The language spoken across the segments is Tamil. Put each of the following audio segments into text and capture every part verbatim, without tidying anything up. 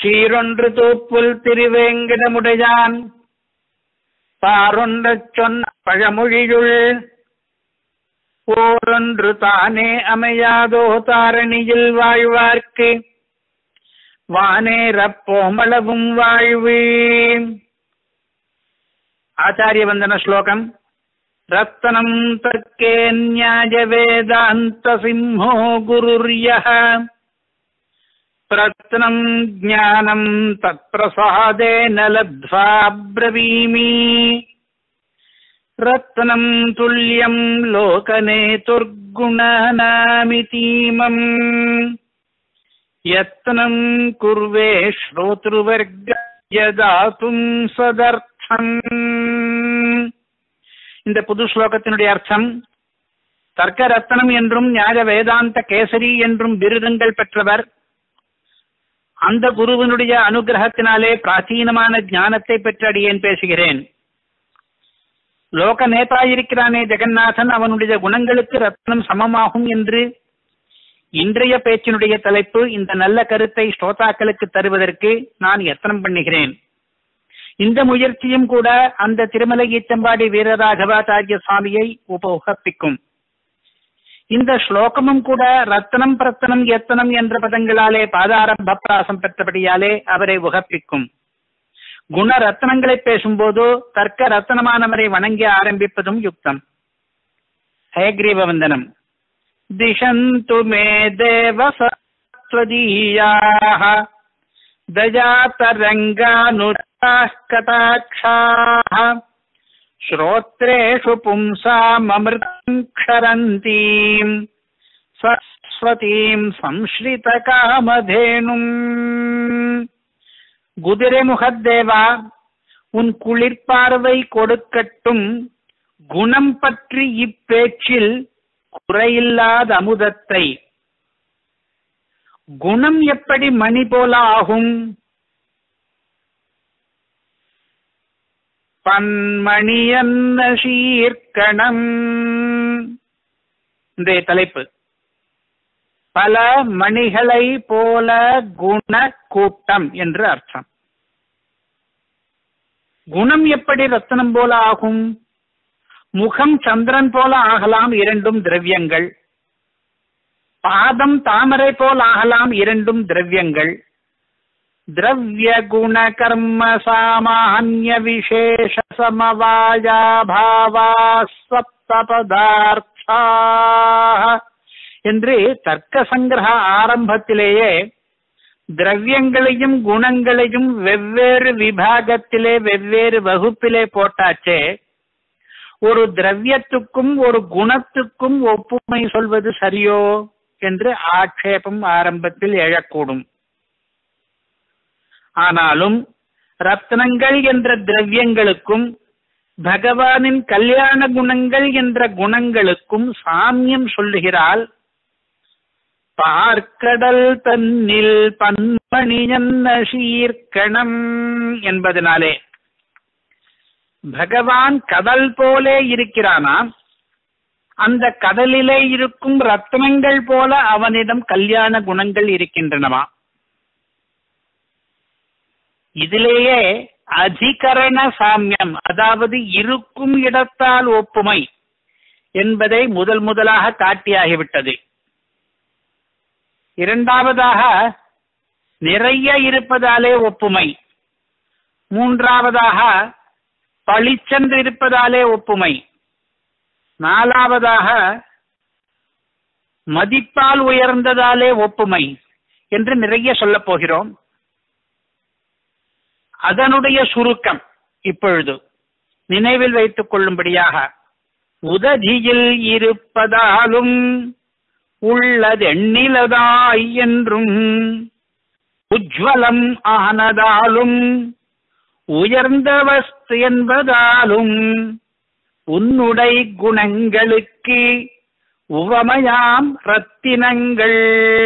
சீரொன்று தூப்புல் திருவேங்கடமுடையான் பாரொன்றச் சொன்ன பழமொழியுள் ஓரொன்று தானே அமையாதோ தாரணியில் வாழ்வார்க்கு வானேரப்போமளவும் வாழ்வு. ஆச்சாரிய வந்தன ஸ்லோகம். ரத்னம் தக்கே ஞாய வேதாந்த சிம்ஹோ குருர்யஹ பிரத்னம் ஞானம் தத் பிரசாதேன லப்த்வா ப்ரவீமி ரத்னம் துல்லியம் லோகநேதுர்குணநாமிதீமம் யத்னம் குர்வே ஸ்ரோத்ருவர்காய தாதும் சதர்த்தம். இந்த புது ஸ்லோகத்தினுடைய அர்த்தம், தர்க்க ரத்னம் என்றும் ஞான வேதாந்த கேசரி என்றும் விருதுங்கள் பெற்றவர். அந்த குருவினுடைய அனுகிரகத்தினாலே பிராச்சீனமான ஞானத்தை பெற்று அடியேன் பேசுகிறேன். லோக நேதா இருக்கிறானே ஜெகநாதன், அவனுடைய குணங்களுக்கு ரத்னம் சமமாகும் என்று இன்றைய பேச்சினுடைய தலைப்பு. இந்த நல்ல கருத்தை ஸ்ரோதாக்களுக்கு தருவதற்கு நான் யத்தனம் பண்ணுகிறேன். இந்த முயற்சியும் கூட அந்த திருமலை ஈச்சம்பாடி வீரராகவாச்சாரிய சுவாமியை உபோகப்பிக்கும். இந்த ஸ்லோகமும் கூட ரத்னம் பிரத்தனம் யத்தனம் என்ற பதங்களாலே பாதாரம்ப பிராசம் பெற்றபடியாலே அவரை உகப்பிக்கும். குண ரத்னங்களை பேசும்போது தர்க்க ரத்னமானவரை வணங்கி ஆரம்பிப்பதும் யுக்தம். ஹயக்ரீவ வந்தனம். திஷந்து மே தேவசத்வதீயாஹ தஜாதரங்கானுராः கடாக்ஷாः ஸ்ரோத்ரேஷு பும்சாமமிர்தம் க்ஷரந்தீம் சரஸ்வதீம் சம்ஸ்ரித காமதேனும். குதிரை முகத்தேவா, உன் குளிர்பார்வை கொடுக்கட்டும். குணம் பற்றி இப்பேச்சில் குறையில்லாத அமுதத்தை. குணம் எப்படி மணி போல ஆகும்? பன்மணியன்ன சீர்கணம். இந்த தலைப்பு. பல மணிகளை போல குண கூட்டம் என்று அர்த்தம். குணம் எப்படி ரத்னம் போல ஆகும்? முகம் சந்திரன் போல ஆகலாம், இரண்டும் திரவியங்கள். பாதம் தாமரை போல் ஆகலாம், இரண்டும் திரவியங்கள். திரவிய குண கர்ம சாமான்ய விசேஷ சமவாயா பாவா சப்த பதார்த்தா என்று தர்க்க சங்கிரக ஆரம்பத்திலேயே திரவியங்களையும் குணங்களையும் வெவ்வேறு விபாகத்திலே வெவ்வேறு வகுப்பிலே போட்டாச்சே. ஒரு திரவியத்துக்கும் ஒரு குணத்துக்கும் ஒப்புமை சொல்வது சரியோ என்று ஆட்சேபம் ஆரம்பத்தில் எழக்கூடும். ஆனாலும் ரத்னங்கள் என்ற திரவியங்களுக்கும் பகவானின் கல்யாண குணங்கள் என்ற குணங்களுக்கும் சாமியம் சொல்லுகிறாள். பார்க்கடல் தன்னில் பன்மணியன்ன சீர்கணம் என்பதனாலே பகவான் கடல் போலே இருக்கிறானாம். அந்த கடலிலே இருக்கும் ரத்னங்கள் போல அவனிடம் கல்யாண குணங்கள் இருக்கின்றனவா. இதிலேயே அதிகரண சாமியம், அதாவது இருக்கும் இடத்தால் ஒப்புமை என்பதை முதல் முதலாக காட்டியாகிவிட்டது. இரண்டாவதாக நிறைய இருப்பதாலே ஒப்புமை. மூன்றாவதாக பளிச்சென்று இருப்பதாலே ஒப்புமை. நாலாவதாக மதிப்பால் உயர்ந்ததாலே ஒப்புமை என்று நிறைய சொல்ல போகிறோம். அதனுடைய சுருக்கம் இப்பொழுது நினைவில் வைத்துக் கொள்ளும்படியாக, உததியில் இருப்பதாலும் உள்ளதெண்ணிலதாய் என்றும் உஜ்வலம் ஆனதாலும் உயர்ந்த வஸ்து என்பதாலும் உன்னுடை குணங்களுக்கு உவமையாம் ரத்தினங்கள்.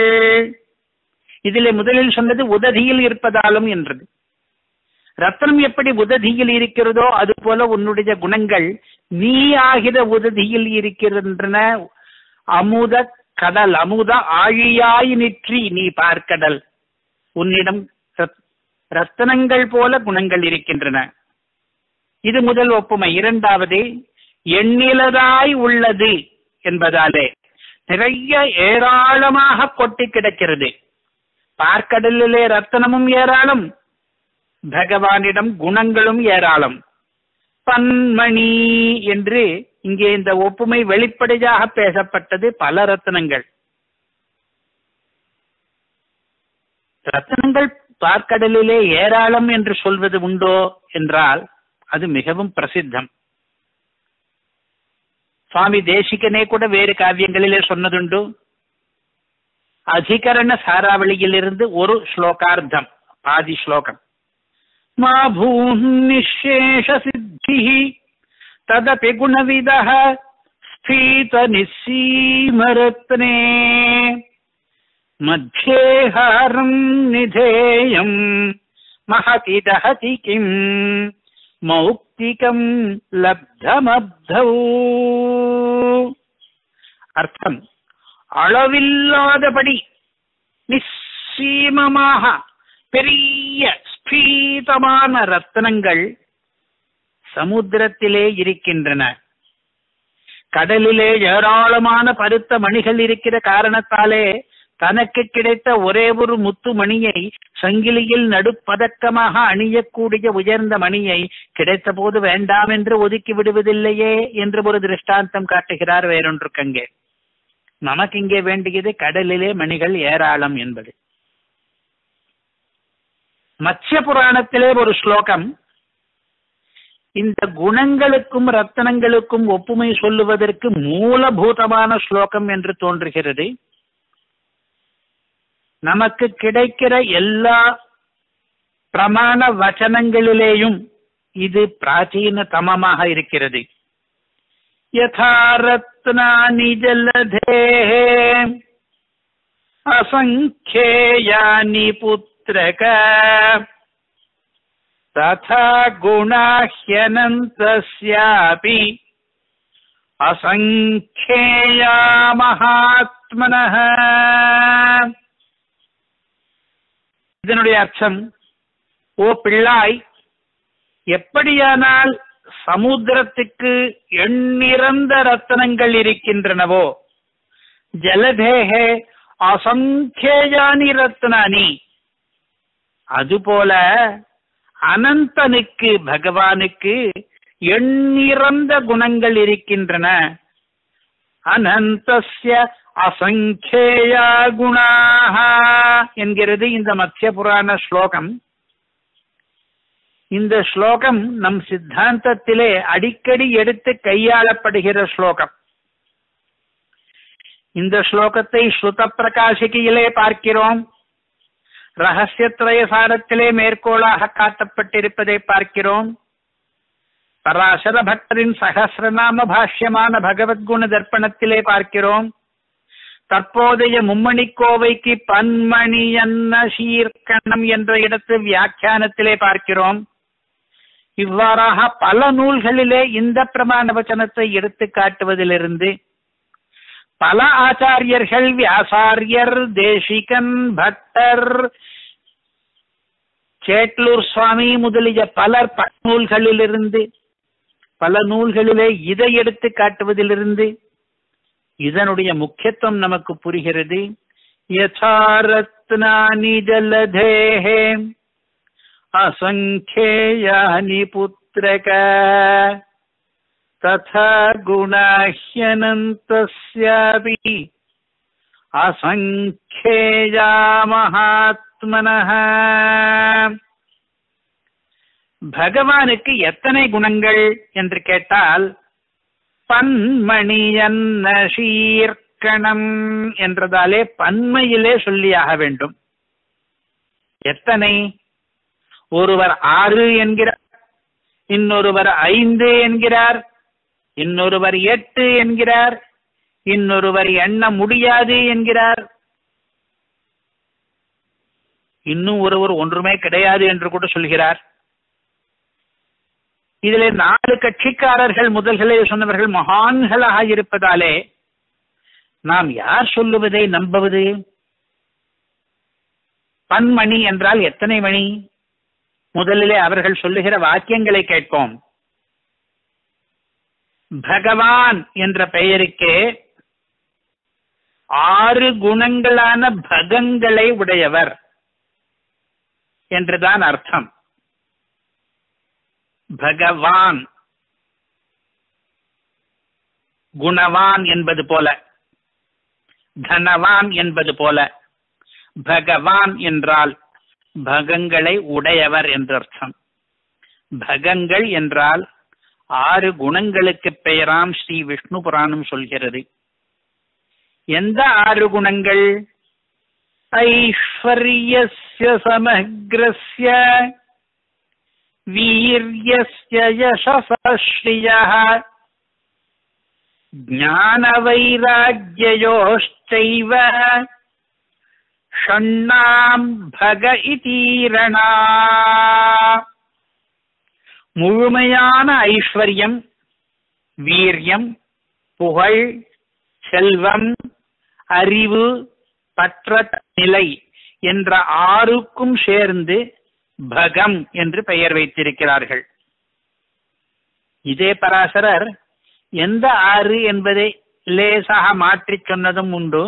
இதிலே முதலில் சொன்னது உததியில் இருப்பதாலும் என்றது. ரத்னம் எப்படி உததியில் இருக்கிறதோ அதுபோல உன்னுடைய குணங்கள் நீ ஆகிற உததியில் இருக்கின்றன. அமுத கடல், அமுத ஆழியாய் நிற்றி நீ பார்க்கடல், உன்னிடம் ரத்தனங்கள் போல குணங்கள் இருக்கின்றன. இது முதல் ஒப்புமை. இரண்டாவது, எண்ணிலதாய் உள்ளது என்பதாலே நிறைய ஏராளமாக கொட்டி கிடக்கிறது. பார்க்கடலிலே ரத்தனமும் ஏராளம், பகவானிடம் குணங்களும் ஏராளம். பன்மணி என்று இங்கே இந்த ஒப்புமை வெளிப்படையாக பேசப்பட்டது. பல ரத்தனங்கள். ரத்தனங்கள் பார்க்கடலிலே ஏராளம் என்று சொல்வது உண்டோ என்றால் அது மிகவும் பிரசித்தம். சுவாமி தேசிகனே கூட வேறு காவியங்களிலே சொன்னதுண்டு. அதிகரண சாராவளியிலிருந்து ஒரு ஸ்லோகார்த்தம், பாதி ஸ்லோகம். மா பூநிஷேஷ சித்தி ததபி குணவிதஹ ஸ்பீத நிசீமரத்னே மத்யேஹாரம் நிதேயம் மஹதி தஹதி கிம் மௌக்திகம் லப்தமப்தௌ. அர்த்தம், அளவில்லாதபடி நிச்சீமமாக பெரிய ஸ்பீதமான ரத்னங்கள் சமுத்திரத்திலே இருக்கின்றன. கடலிலே ஏராளமான பருத்த மணிகள் இருக்கிற காரணத்தாலே தனக்கு கிடைத்த ஒரே ஒரு முத்து மணியை, சங்கிலியில் நடுப்பதக்கமாக அணியக்கூடிய உயர்ந்த மணியை கிடைத்த போது வேண்டாம் என்று ஒதுக்கி விடுவதில்லையே என்று ஒரு திருஷ்டாந்தம் காட்டுகிறார் வேறொன்றுக்கங்கே. நமக்கு இங்கே வேண்டியது கடலிலே மணிகள் ஏராளம் என்பது. மத்ய புராணத்திலே ஒரு ஸ்லோகம் இந்த குணங்களுக்கும் ரத்தனங்களுக்கும் ஒப்புமை சொல்லுவதற்கு மூலபூதமான ஸ்லோகம் என்று தோன்றுகிறது. நமக்கு கிடைக்கிற எல்லா பிரமாண வச்சனங்களிலேயும் இது பிராச்சீன தமமாக இருக்கிறது. யதா ரத்னானி ஜலதேஹ அசங்க்யேயானி புத்ரக ததா குணாஹ்யனந்தஸ்யாபி அசங்க்யேயா மகாத்மனஹ. இதனுடைய அர்த்தம், ஓ பிள்ளாய், எப்படியானால் சமுத்திரத்துக்கு எண்ணிறந்த ரத்தனங்கள் இருக்கின்றனவோ, ஜலதேஹே அசங்கேயானி ரத்னானி, அதுபோல அனந்தனுக்கு, பகவானுக்கு எண்ணிறந்த குணங்கள் இருக்கின்றன. அனந்தஸ்ய அசங்கேயா குணாஹ என்கிறது இந்த மத்ய புராண ஸ்லோகம். இந்த ஸ்லோகம் நம் சித்தாந்தத்திலே அடிக்கடி எடுத்து கையாளப்படுகிற ஸ்லோகம். இந்த ஸ்லோகத்தை ஸ்ருத பிரகாசிகையிலே பார்க்கிறோம். ரகசியத்ரய சாரத்திலே மேற்கோளாக காட்டப்பட்டிருப்பதை பார்க்கிறோம். பராசர பக்தரின் சகசிரநாம பாஷ்யமான பகவத்குண தர்ப்பணத்திலே பார்க்கிறோம். தற்போதைய மும்மணிக்கோவைக்கு பன்மணி அன்ன சீர்கணம் என்ற இடத்து வியாக்கியானத்திலே பார்க்கிறோம். இவ்வாறாக பல நூல்களிலே இந்த பிரமாண வச்சனத்தை எடுத்து காட்டுவதிலிருந்து பல ஆச்சாரியர்கள், வியாசாரியர், தேசிகன், பட்டர், சேட்லூர் சுவாமி முதலிய பலர் நூல்களிலிருந்து பல நூல்களிலே இதை எடுத்து காட்டுவதிலிருந்து இதனுடைய முக்கியத்துவம் நமக்கு புரிகிறது. யதா ரத்னானி ஜலதேஹே அசங்கேயானி புத்ரக ததா குணாஹ்யனந்தஸ்யாபி அசங்கேயா மகாத்மனஹ. பகவானுக்கு எத்தனை குணங்கள் என்று கேட்டால், பன்மணியன்ன சீர்கணம் என்றதாலே பன்மையிலே சொல்லியாக வேண்டும். எத்தனை? ஒருவர் ஆறு என்கிறார், இன்னொருவர் ஐந்து என்கிறார், இன்னொருவர் எட்டு என்கிறார், இன்னொருவர் எண்ண முடியாது என்கிறார், இன்னும் ஒருவர் ஒன்றுமே கிடையாது என்று கூட சொல்கிறார். இதிலே நாலு கட்சிக்காரர்கள் முதல்களே சொன்னவர்கள் மகான்களாக இருப்பதாலே நாம் யார் சொல்லுவதை நம்புவது? பன்மணி என்றால் எத்தனை மணி? முதலிலே அவர்கள் சொல்லுகிற வாக்கியங்களை கேட்போம். பகவான் என்ற பெயருக்கே ஆறு குணங்களான பகங்களை உடையவர் என்றுதான் அர்த்தம். பகவான் குணவான் என்பது போல, தனவான் என்பது போல, பகவான் என்றால் பகங்களை உடையவர் என்று அர்த்தம். பகங்கள் என்றால் ஆறு குணங்களுக்கு பெயராம் ஸ்ரீ விஷ்ணு புராணம் சொல்கிறது. எந்த ஆறு குணங்கள்? ஐஸ்வர்யஸ்ய சமக்ரஸ்ய வீர்யஸ்ய யசஸ்ஸ்ரீயः ஞான வைராக்யயோஷ்சைவ ஷண்ணாம் பக இதீரணா. முழுமையான ஐஸ்வர்யம், வீரியம், புகழ், செல்வம், அறிவு, பற்ற நிலை என்ற ஆறுக்கும் சேர்ந்து பகம் என்று பெயர் வைத்திருக்கிறார்கள். இதே பராசரர் எந்த ஆறு என்பதை லேசாக மாற்றிச் சொன்னதும் உண்டு.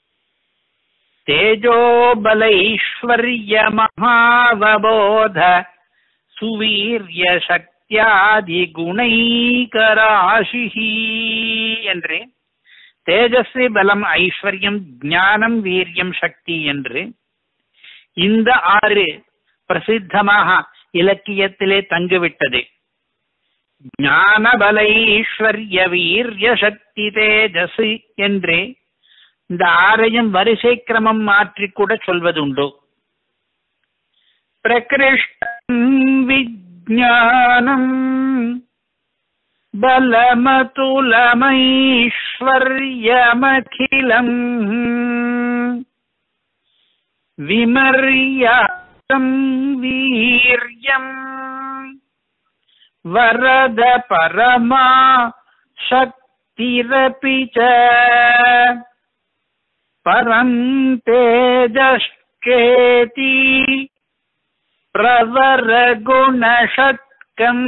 தேஜோபல ஐஸ்வர்ய மகாவபோத சுவீர்ய சக்தியாதி குணைகராசி என்று, தேஜஸ்வி, பலம், ஐஸ்வர்யம், ஞானம், வீரியம், சக்தி என்று இந்த ஆறு பிரசித்தமாக இலக்கியத்திலே தங்கிவிட்டது. ஞான பல ஐஸ்வர்ய வீரிய சக்தி தேஜஸ் என்று இந்த ஆறையும் வரிசை கிரமம் மாற்றி கூட சொல்வதுண்டு. பிரகிருஷ்டம் விஜ்ஞானம் பலமதுலமைஸ்வர்யமகிலம் விமர்யாதம் வீர்யம் வரத பரமா சக்திரபி ச பரம் தேஜஸ்கேதி பிரவர குணஷட்கம்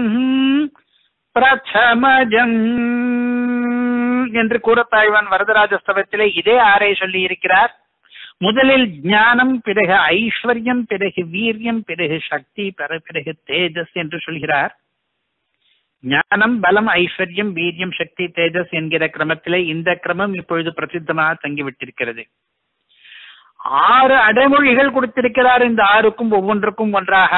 பிரதமஜம் என்று கூறத்தாழ்வான் வரதராஜஸ்தவத்திலே இதே ஆரை சொல்லி இருக்கிறார். முதலில் ஞானம், பிறகு ஐஸ்வர்யம், பிறகு வீரியம், பிறகு சக்தி, பிறகு தேஜஸ் என்று சொல்கிறார். ஞானம், பலம், ஐஸ்வர்யம், வீரியம், சக்தி, தேஜஸ் என்கிற கிரமத்திலே இந்த கிரமம் இப்பொழுது பிரசித்தமாக தங்கிவிட்டிருக்கிறது. ஆறு அடைமொழிகள் கொடுத்திருக்கிறார். இந்த ஆறுக்கும் ஒவ்வொன்றுக்கும் ஒன்றாக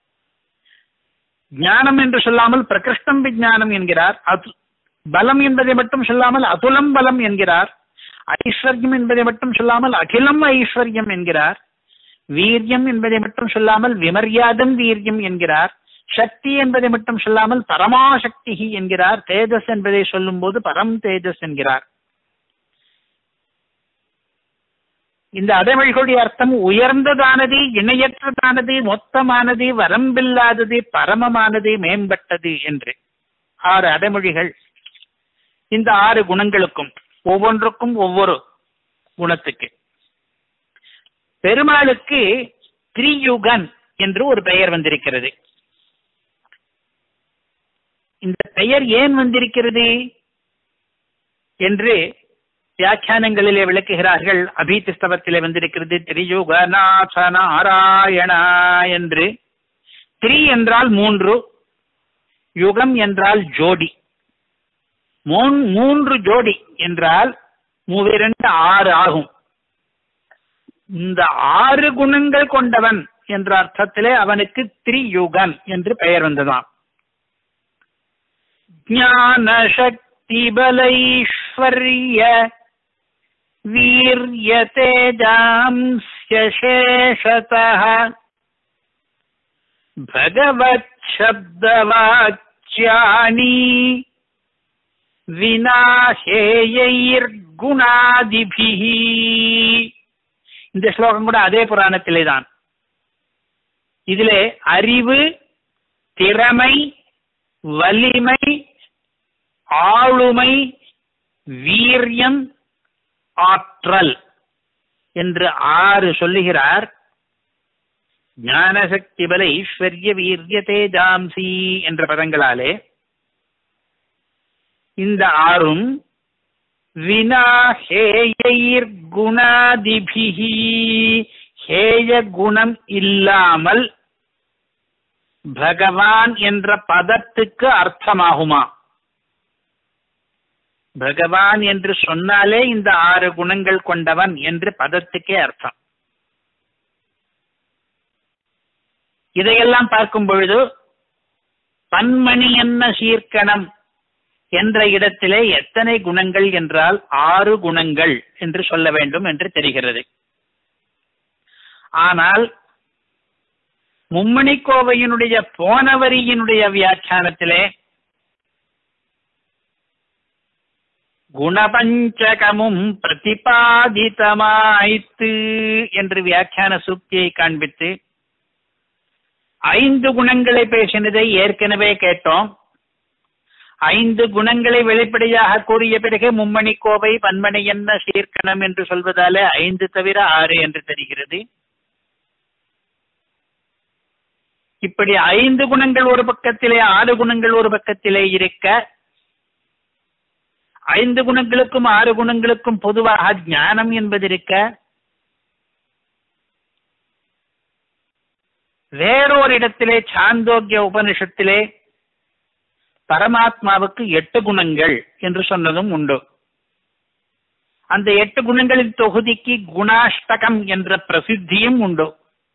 ஞானம் என்று சொல்லாமல் பிரகிருஷ்டம் விஞ்ஞானம் என்கிறார். அது பலம் என்பதை மட்டும் சொல்லாமல் அதுலம் பலம் என்கிறார். ஐஸ்வர்யம் என்பதை மட்டும் சொல்லாமல் அகிலம் ஐஸ்வர்யம் என்கிறார். வீரியம் என்பதை மட்டும் சொல்லாமல் விமர்யாதம் வீரியம் என்கிறார். சக்தி என்பதை மட்டும் சொல்லாமல் பரமாசக்தி என்கிறார். தேஜஸ் என்பதை சொல்லும் போது பரம் தேஜஸ் என்கிறார். இந்த அடைமொழிகளுடைய அர்த்தம் உயர்ந்ததானது, இணையற்றதானது, மொத்தமானது, வரம்பில்லாதது, பரமமானது, மேம்பட்டது என்று ஆறு அடைமொழிகள் இந்த ஆறு குணங்களுக்கும் ஒவ்வொன்றுக்கும் ஒவ்வொரு குணத்துக்கு. பெருமாளுக்கு திரியுகன் என்று ஒரு பெயர் வந்திருக்கிறது. இந்த பெயர் ஏன் வந்திருக்கிறது என்று வியாக்கியானங்களிலே விளக்குகிறார்கள். அபீதிஸ்தவத்திலே வந்திருக்கிறது திரியுகநாத நாராயணா என்று. திரி என்றால் மூன்று, யுகம் என்றால் ஜோடி. மூன்று ஜோடி என்றால் மூவிரண்டு ஆறு ஆகும். இந்த ஆறு குணங்கள் கொண்டவன் என்ற அர்த்தத்திலே அவனுக்கு திரியுகன் என்று பெயர் வந்ததாம். ஞான சக்தி பலைஸ்வர்ய வீர்ய தேஜாம்ஸ்ய சேஷதः பகவத் சப்தவாச்யானி விநாசேயைர் குணாதிபிஹி. இந்த ஸ்லோகம் கூட அதே புராணத்திலே தான். இதிலே அறிவு, திறமை, வலிமை, ஆளுமை, வீரியம், ஆற்றல் என்று ஆறு சொல்லுகிறார். ஞான சக்தி பல ஐஸ்வர்ய வீரிய தேஜாம்சி என்ற பதங்களாலே இந்த ஆறும் வினா ஹேயைர் குணாதிபிஹி ஹேய குணம் இல்லாமல் பகவான் என்ற பதத்துக்கு அர்த்தமாகுமா? பகவான் என்று சொன்னாலே இந்த ஆறு குணங்கள் கொண்டவன் என்று பதத்துக்கே அர்த்தம். இதையெல்லாம் பார்க்கும் பொழுது பன்மணி என்ன சீர்கணம் என்ற இடத்திலே எத்தனை குணங்கள் என்றால் ஆறு குணங்கள் என்று சொல்ல வேண்டும் என்று தெரிகிறது. ஆனால் மும்மணிக்கோவையினுடைய போனவரியினுடைய வியாக்கியானத்திலே குணபஞ்சகமும் பிரதிபாதிதமாய்த்து என்று வியாக்கியான சூக்தியை காண்பித்து ஐந்து குணங்களை பேசினதை ஏற்கனவே கேட்டோம். ஐந்து குணங்களை வெளிப்படையாக கூறிய பிறகு மும்மணி கோவை பன்மணி என்ன சீர்கணம் என்று சொல்வதாலே ஐந்து தவிர ஆறு என்று தெரிகிறது. இப்படி ஐந்து குணங்கள் ஒரு பக்கத்திலே ஆறு குணங்கள் ஒரு பக்கத்திலே இருக்க ஐந்து குணங்களுக்கும் ஆறு குணங்களுக்கும் பொதுவாக ஞானம் என்பது இருக்க வேறொரு இடத்திலே சாந்தோக்கிய உபனிஷத்திலே பரமாத்மாவுக்கு எட்டு குணங்கள் என்று சொன்னதும் உண்டு. அந்த எட்டு குணங்களின் தொகுதிக்கு குணாஷ்டகம் என்ற பிரசித்தியும் உண்டு.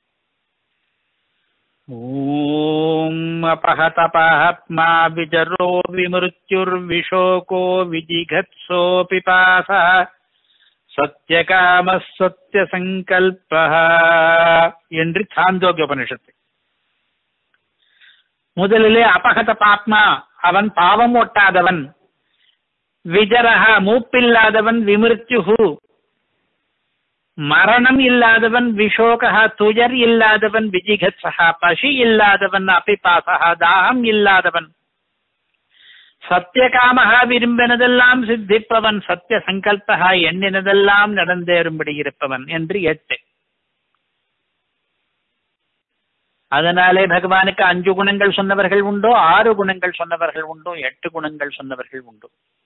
ஓம் அபஹதபஹப்மா விஜரோ விமிருத்யுர் விஷோகோ விஜிகத்சோ பிபாசா சத்யகாம சத்ய சங்கல்பஹ என்று சாந்தோக்கிய உபனிஷத்து. முதலிலே அபகத பாப்மா அவன் பாவம் ஒட்டாதவன், விஜரஹ மூப்பில்லாதவன், விமிருத்யுஹு மரணம் இல்லாதவன், விஷோகஹ துயர் இல்லாதவன், விஜிகத்சஹ பசி இல்லாதவன், அபிபாசஹ தாகம் இல்லாதவன், சத்தியகாமஹ விரும்பினதெல்லாம் சித்திப்பவன், சத்திய சங்கல்பஹ எண்ணினதெல்லாம் நடந்தேறும்படி இருப்பவன் என்று எட்டு. அதனாலே பகவானுக்கு அஞ்சு குணங்கள் சொன்னவர்கள் உண்டோ, ஆறு குணங்கள் சொன்னவர்கள் உண்டோ, எட்டு குணங்கள் சொன்னவர்கள் உண்டோ.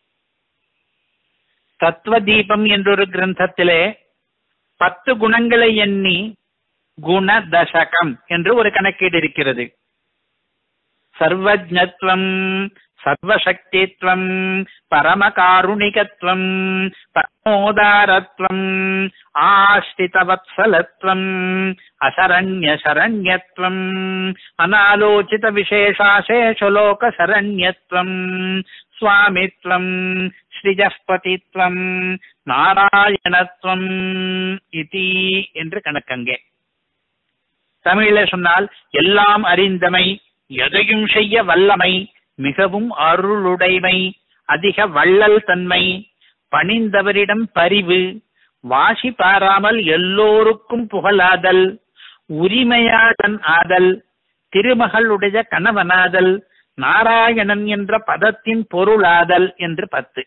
தத்துவ தீபம் என்றொரு கிரந்தத்திலே பத்து குணங்களை எண்ணி குண தசகம் என்று ஒரு கணக்கீடு இருக்கிறது. சர்வஜ்ஞத்வம், சர்வசக்தித்வம், பரமகாருணிகத்வம், பரமோதாரத்வம், ஆஸ்திதவத்சலத்வம், அசரண்ய சரண்யத்வம், அநாலோசித விசேஷாசேஷலோக சரண்யத்வம், சுவாமித்வம், ஸ்ரீஜஸ்பதித்வம், நாராயணத்வம் இதி என்று கணக்கங்கே. தமிழிலே சொன்னால் எல்லாம் அறிந்தமை, எதையும் செய்ய வல்லமை, மிகவும் அருளுடைமை, அதிக வள்ளல் தன்மை, பணிந்தவரிடம் பரிவு, வாசி பாராமல் எல்லோருக்கும் புகழாதல், உரிமையாளன் ஆதல், திருமகளுடைய கணவனாதல், நாராயணன் என்ற பதத்தின் பொருளாதல் என்று பத்து.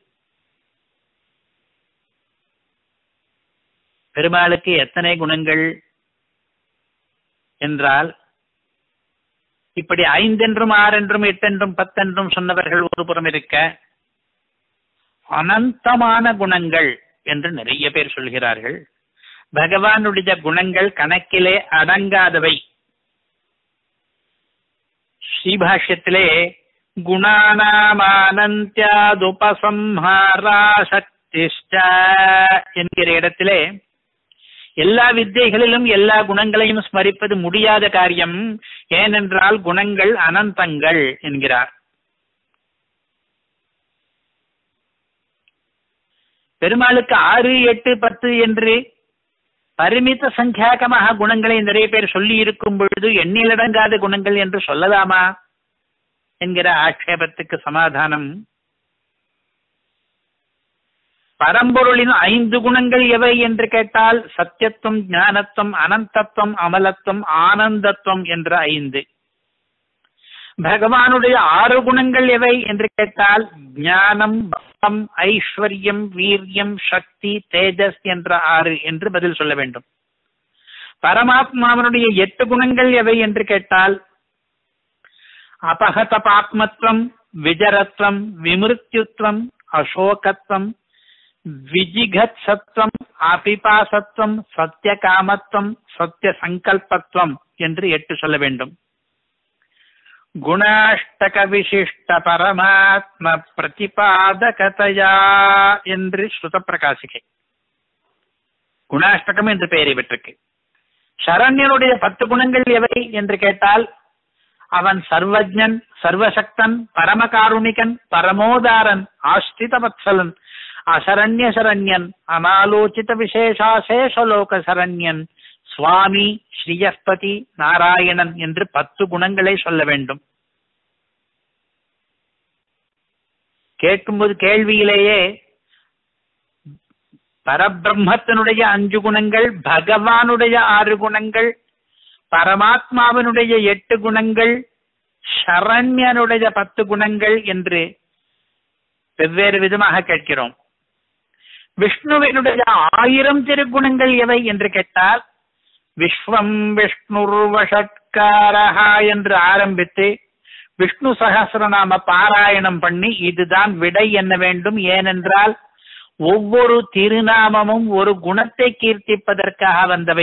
பெருமாளுக்கு எத்தனை குணங்கள் என்றால், இப்படி ஐந்தென்றும் ஆறென்றும் எட்டென்றும் பத்தென்றும் சொன்னவர்கள் ஒரு புறம் இருக்க, அனந்தமான குணங்கள் என்று நிறைய பேர் சொல்கிறார்கள். பகவானுடைய குணங்கள் கணக்கிலே அடங்காதவை. ஸ்ரீபாஷ்யத்திலே குணானாமானந்த்யாதுபசம்ஹாரா சக்திஷ்ட என்கிற இடத்திலே எல்லா வித்தைகளிலும் எல்லா குணங்களையும் ஸ்மரிப்பது முடியாத காரியம், ஏனென்றால் குணங்கள் அனந்தங்கள் என்கிறார். பெருமாளுக்கு ஆறு எட்டு பத்து என்று பரிமித சங்கியாகமாக குணங்களை நிறைய பேர் சொல்லி இருக்கும் பொழுது எண்ணிலடங்காத குணங்கள் என்று சொல்லலாமா என்கிற ஆட்சேபத்துக்கு சமாதானம், பரம்பொருளின் ஐந்து குணங்கள் எவை என்று கேட்டால் சத்தியத்துவம், ஞானத்துவம், அனந்தத்துவம், அமலத்துவம், ஆனந்தத்துவம் என்ற ஐந்து. பகவானுடைய ஆறு குணங்கள் எவை என்று கேட்டால் ஞானம், பலம், ஐஸ்வர்யம், வீரியம், சக்தி, தேஜஸ் என்ற ஆறு என்று பதில் சொல்ல வேண்டும். பரமாத்மாவனுடைய எட்டு குணங்கள் எவை என்று கேட்டால் அபகத பாப்மத்வம், விஜரத்வம், விமிருத்யுத்வம், அசோகத்வம், விஜிகத் சத்வம், அபிபாசத்வம், சத்திய காமத்வம், சத்திய சங்கல்பத்வம் என்று எட்டு சொல்ல வேண்டும். குணாஷ்டக விசிஷ்ட பரமாத்ம பிரதிபாதகதையா என்று ஸ்ருத பிரகாசிகை. குணாஷ்டகம் என்று பெயரை பெற்றிருக்கு. சரண்யனுடைய பத்து குணங்கள் எவை என்று கேட்டால் அவன் சர்வஜன், சர்வசக்தன், பரமகாருணிகன், பரமோதாரன், ஆஸ்தித வத்சலன், அசரண்ய சரண்யன், அனாலோசித விசேஷாசேஷலோக சரண்யன், சுவாமி, ஸ்ரீயஸ்பதி, நாராயணன் என்று பத்து குணங்களை சொல்ல வேண்டும். கேட்கும்போது கேள்வியிலேயே பரபிரம்மத்தினுடைய அஞ்சு குணங்கள், பகவானுடைய ஆறு குணங்கள், பரமாத்மாவினுடைய எட்டு குணங்கள், சரண்யனுடைய பத்து குணங்கள் என்று வெவ்வேறு விதமாக கேட்கிறோம். விஷ்ணுவினுடைய ஆயிரம் திருக்குணங்கள் எவை என்று கேட்டால் விஸ்வம் விஷ்ணுர்வஷட்காரஹா என்று ஆரம்பித்து விஷ்ணு சகஸ்ரநாம பாராயணம் பண்ணி இதுதான் விடை என்ன வேண்டும். ஏனென்றால் ஒவ்வொரு திருநாமமும் ஒரு குணத்தை கீர்த்திப்பதற்காக வந்தவை.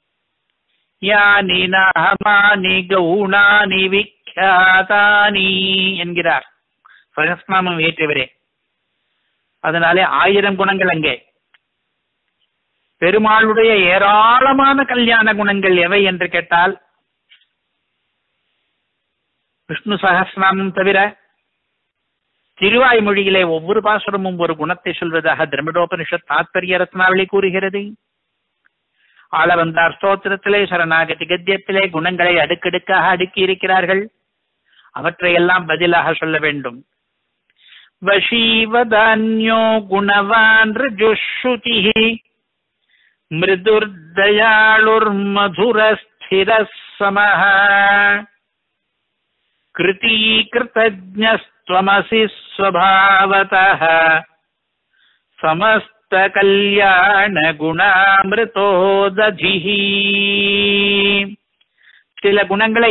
யானி நாமானி கௌணானி விக்யாதானி என்கிறார் சகஸ்ரநாமம் ஏற்றவரே. அதனாலே ஆயிரம் குணங்கள் அங்கே. பெருமாளுடைய ஏராளமான கல்யாண குணங்கள் எவை என்று கேட்டால் விஷ்ணு சகஸ்ரநாமம் தவிர திருவாய்மொழியிலே ஒவ்வொரு பாசுரமும் ஒரு குணத்தை சொல்வதாக திரமிடோபனிஷத் தாத்பரிய ரத்னாவளி கூறுகிறது. ஆளவந்தார் ஸ்தோத்திரத்திலே சரணாகதி கத்தியத்திலே குணங்களை அடுக்கடுக்காக அடுக்கி இருக்கிறார்கள். அவற்றையெல்லாம் பதிலாக சொல்ல வேண்டும். வசீவதான்யோ குணவான் ருஜுஸ்ருதிஹி மிருதுர்தயாளுர் மதுரஸ்திரஸ் சமஹ கிருதீகிருதஜ்ஞஸ்த்வமசி ஸ்வபாவதஹ சமஸ்த கல்யாண குணாமிருதோததிஹி. சில குணங்களை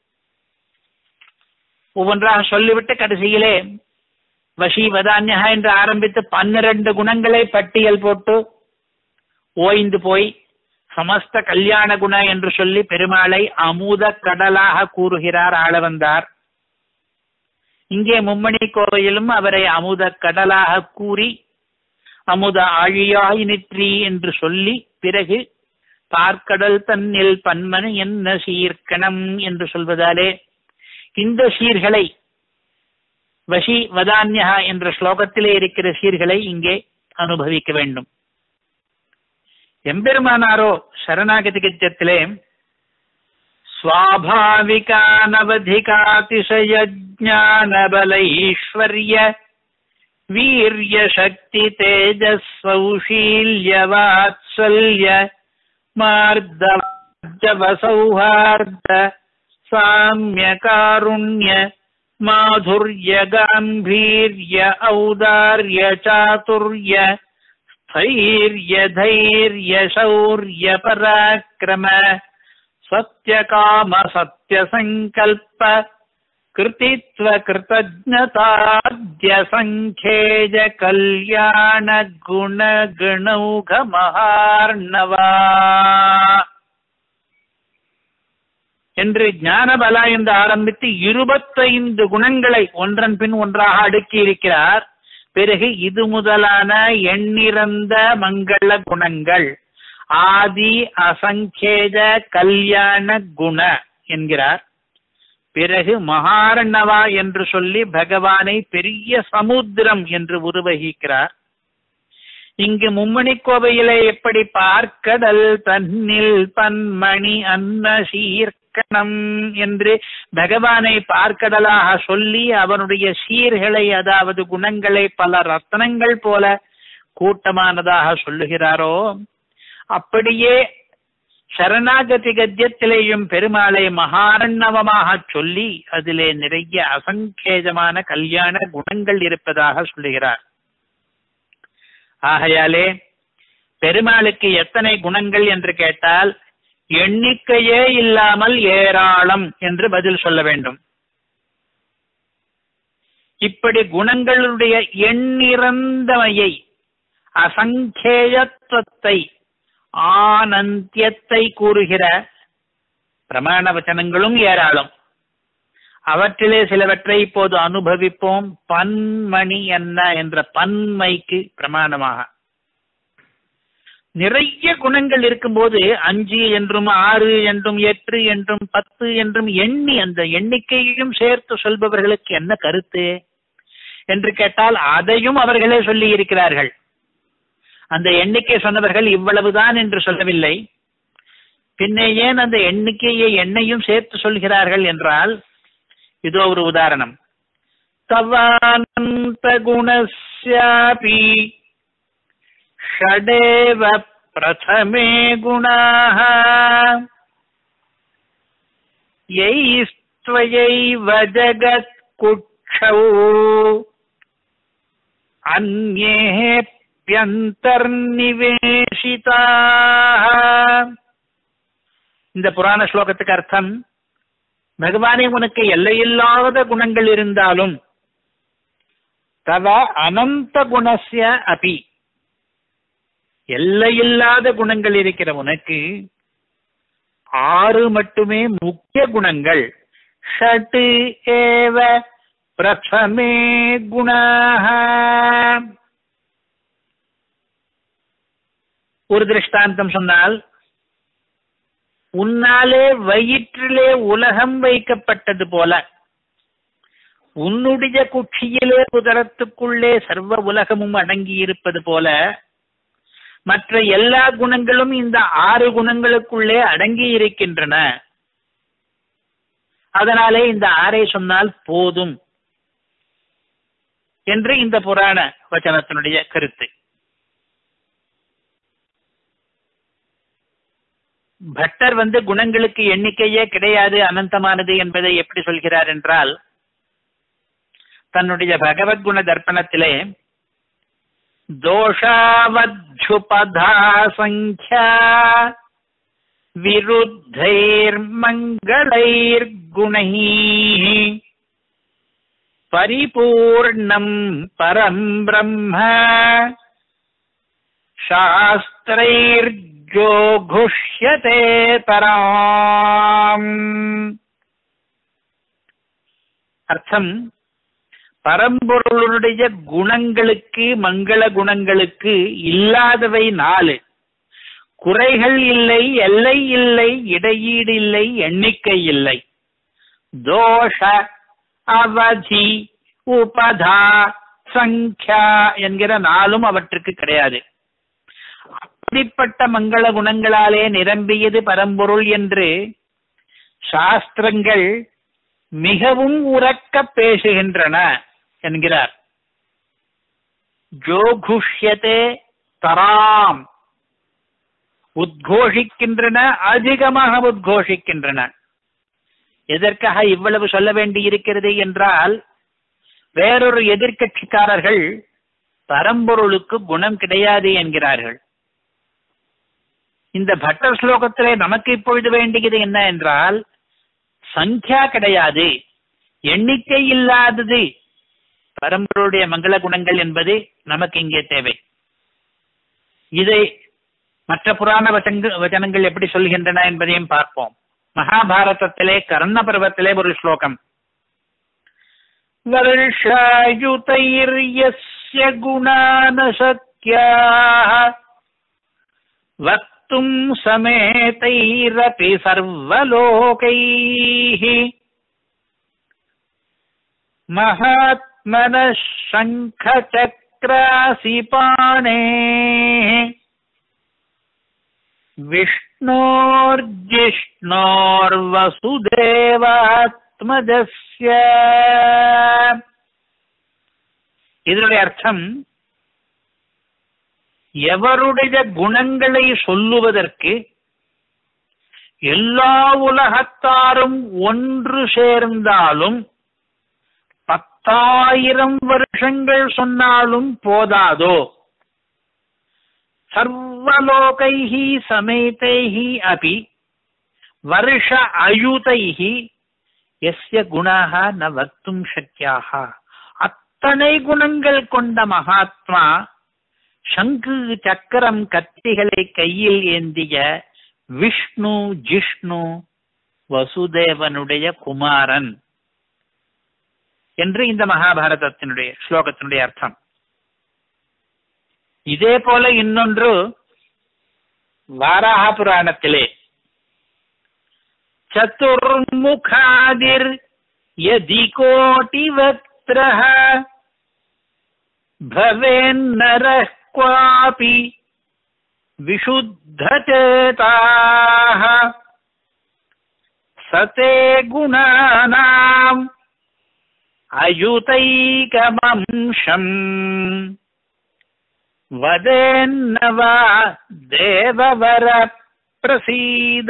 ஒவ்வொன்றாக சொல்லிவிட்டு கடைசியிலே வசீவதான்யா என்று ஆரம்பித்து பன்னிரண்டு குணங்களை பட்டியல் போட்டு ஓய்ந்து போய் சமஸ்த கல்யாண குண என்று சொல்லி பெருமாளை அமுத கடலாக கூறுகிறார் ஆளவந்தார். இங்கே மும்மணி கோவையிலும் அவரை அமுத கடலாக கூறி அமுத ஆழியாய் நிற்றி என்று சொல்லி பிறகு பார்க்கடல் தன்னில் பன்மனு என்ன சீர்கணம் என்று சொல்வதாலே இந்த சீர்களை வசி வதான்யா என்ற ஸ்லோகத்திலே இருக்கிற சீர்களை இங்கே அனுபவிக்க வேண்டும். எம்பெருமானாரோ சரணாகதி கத்தியத்திலே ஸ்வாபாவிகானவதிகாதிசய ஞானபல ஈஸ்வர்ய வீர்ய சக்தி தேஜஸ்வௌஷீல்ய வாத்சல்ய மார்தவ சௌஹார்த சாம்ய காருண்ய மாதுர்ய காம்பீர்ய ஔதார்ய சாதுர்ய ஸ்தைர்ய தைர்ய சௌர்ய பராக்கிரம சத்ய காம சத்ய சங்கல்ப கிருதித்வ கிருதஜ்ஞதாத்ய சங்கேஜ கல்யாண குண கணௌக மகார்ணவா என்று ஞானபலா என்று ஆரம்பித்து இருபத்தைந்து குணங்களை ஒன்றன் பின் ஒன்றாக அடுக்கி இருக்கிறார். பிறகு இது முதலான எண்ணிறந்த மங்கள குணங்கள் ஆதி அசங்கேஜ கல்யாண குண என்கிறார். பிறகு மகாரணவா என்று சொல்லி பகவானை பெரிய சமுத்திரம் என்று உருவகிக்கிறார். இங்கு மும்மணி கோவையிலே எப்படி பார்க்கடல் தன்னில் பன்மணி அன்ன சீர்கணம் என்று பகவானை பார்க்கடலாக சொல்லி அவனுடைய சீர்களை அதாவது குணங்களை பல ரத்னங்கள் போல கூட்டமானதாக சொல்லுகிறாரோ அப்படியே சரணாகதி கத்தியத்திலேயும் பெருமாளை மகாரணவமாக சொல்லி அதிலே நிறைய அசங்கேஜமான கல்யாண குணங்கள் இருப்பதாக சொல்லுகிறார். ஆகையாலே பெருமாளுக்கு எத்தனை குணங்கள் என்று கேட்டால் எண்ணிக்கையே இல்லாமல் ஏராளம் என்று பதில் சொல்ல வேண்டும். இப்படி குணங்களுடைய எண்ணிறந்தமையை, அசங்கேயத்துவத்தை, ஆனந்தியத்தை கூறுகிற பிரமாண வச்சனங்களும் ஏராளம். அவற்றிலே சிலவற்றை இப்போது அனுபவிப்போம். பன்மணி என்ன என்ற பன்மைக்கு பிரமாணமாக நிறைய குணங்கள் இருக்கும்போது அஞ்சு என்றும் ஆறு என்றும் எட்டு என்றும் பத்து என்றும் எண்ணி அந்த எண்ணிக்கையையும் சேர்த்து சொல்பவர்களுக்கு என்ன கருத்து என்று கேட்டால் அதையும் அவர்களே சொல்லி இருக்கிறார்கள். அந்த எண்ணிக்கை சொன்னவர்கள் இவ்வளவுதான் என்று சொல்லவில்லை. பின்னே ஏன் அந்த எண்ணிக்கையை எண்ணையும் சேர்த்து சொல்கிறார்கள் என்றால், இதோ ஒரு உதாரணம். தவானந்த குணஸ்யாபி ஷடேவ பிரதமே குணாஹ யைஸ்த்வயைவ ஜகத் குட்சௌ அன்யேப்யந்தர்நிவேஷிதாஹ. இந்த புராண ஸ்லோகத்துக்கு அர்த்தம், பகவானே உனக்கு எல்லையில்லாத குணங்கள் இருந்தாலும் தவ அனந்த குணஸ்ய அபி, எல்லையில்லாத குணங்கள் இருக்கிற உனக்கு ஆறு மட்டுமே முக்கிய குணங்கள். ஷட் ஏவ பிரதமே குணாஹ. ஒரு திருஷ்டாந்தம் சொன்னால், உன்னாலே வயிற்றிலே உலகம் வைக்கப்பட்டது போல, உன்னுடைய குட்சியிலே உதரத்துக்குள்ளே சர்வ உலகமும் அடங்கி இருப்பது போல, மற்ற எல்லா குணங்களும் இந்த ஆறு குணங்களுக்குள்ளே அடங்கி இருக்கின்றன. அதனாலே இந்த ஆறை சொன்னால் போதும் என்று இந்த புராண வச்சனத்தினுடைய கருத்து. பட்டர் வந்து குணங்களுக்கு எண்ணிக்கையே கிடையாது, அனந்தமானது என்பதை எப்படி சொல்கிறார் என்றால், தன்னுடைய பகவத்குண தர்ப்பணத்திலே தோஷாவத்யுபதா சங்க்யா விருத்தைர் மங்களைர் குணைஹ பரிபூர்ணம் பரம் பிரம்ம சாஸ்திரைர் ஜோகுஷ்யதே தராம். அர்த்தம், பரம்பொருளுடைய குணங்களுக்கு, மங்கள குணங்களுக்கு இல்லாதவை நாலு. குறைகள் இல்லை, எல்லை இல்லை, இடையீடு இல்லை, எண்ணிக்கை இல்லை. தோஷ, அவதி, உபதா, சங்க்யா என்கிற நாளும் அவற்றுக்கு கிடையாது. அப்படிப்பட்ட மங்கள குணங்களாலே நிரம்பியது பரம்பொருள் என்று சாஸ்திரங்கள் மிகவும் உரக்க பேசுகின்றன என்கிறார். ஜோகுஷ்யதே தராம், உத்கோஷிக்கின்றன, அதிகமாக உத்கோஷிக்கின்றன. எதற்காக இவ்வளவு சொல்ல வேண்டி இருக்கிறது என்றால், வேறொரு எதிர்கட்சிக்காரர்கள் பரம்பொருளுக்கு குணம் கிடையாது என்கிறார்கள். இந்த பட்டர் ஸ்லோகத்திலே நமக்கு இப்பொழுது வேண்டியது என்ன என்றால், சங்கியா கிடையாது, எண்ணிக்கை இல்லாதது பரம்பொருளுடைய மங்கள குணங்கள் என்பது நமக்கு இங்கே தேவை. இதை மற்ற புராண வச்சனங்கள் எப்படி சொல்கின்றன என்பதையும் பார்ப்போம். மகாபாரதத்திலே கர்ண பர்வத்திலே ஒரு ஸ்லோகம். வருஷாயுதைர் யஸ்ய குணான சத்யாஹ வக்தும் சமேதைரபி சர்வலோகைஹ மகாத்மனः சங்க சக்ராசி பாணேஹ விஷ்ணோர்ஜிஷ்ணோர்வசுதேவாத்மஜஸ்ய. இதனுடைய அர்த்தம், எவருடைய குணங்களை சொல்லுவதற்கு எல்லா உலகத்தாரும் ஒன்று சேர்ந்தாலும் பத்தாயிரம் வருஷங்கள் சொன்னாலும் போதாதோ, சர்வலோகைஹி சமேதைஹி அபி வருஷ அயுதைஹி எஸ்ய குணாஹ ந வக்தும் சக்யாஹ. அத்தனை குணங்கள் கொண்ட மகாத்மா சங்கு சக்கரம் கத்திகளை கையில் ஏந்திய விஷ்ணு ஜிஷ்ணு வசுதேவனுடைய குமாரன் என்று இந்த மகாபாரதத்தினுடைய ஸ்லோகத்தினுடைய அர்த்தம். இதே போல இன்னொன்று வாராக புராணத்திலே சதுர்முகாதிர் யதி கோட்டி வக்த்ரஹ பவேன்னரஹ க்வாபி விசுத்தசேதாஹ சதே குணானாம் அயுதைகமம்சம் வதேன்னவா தேவவர பிரசீத.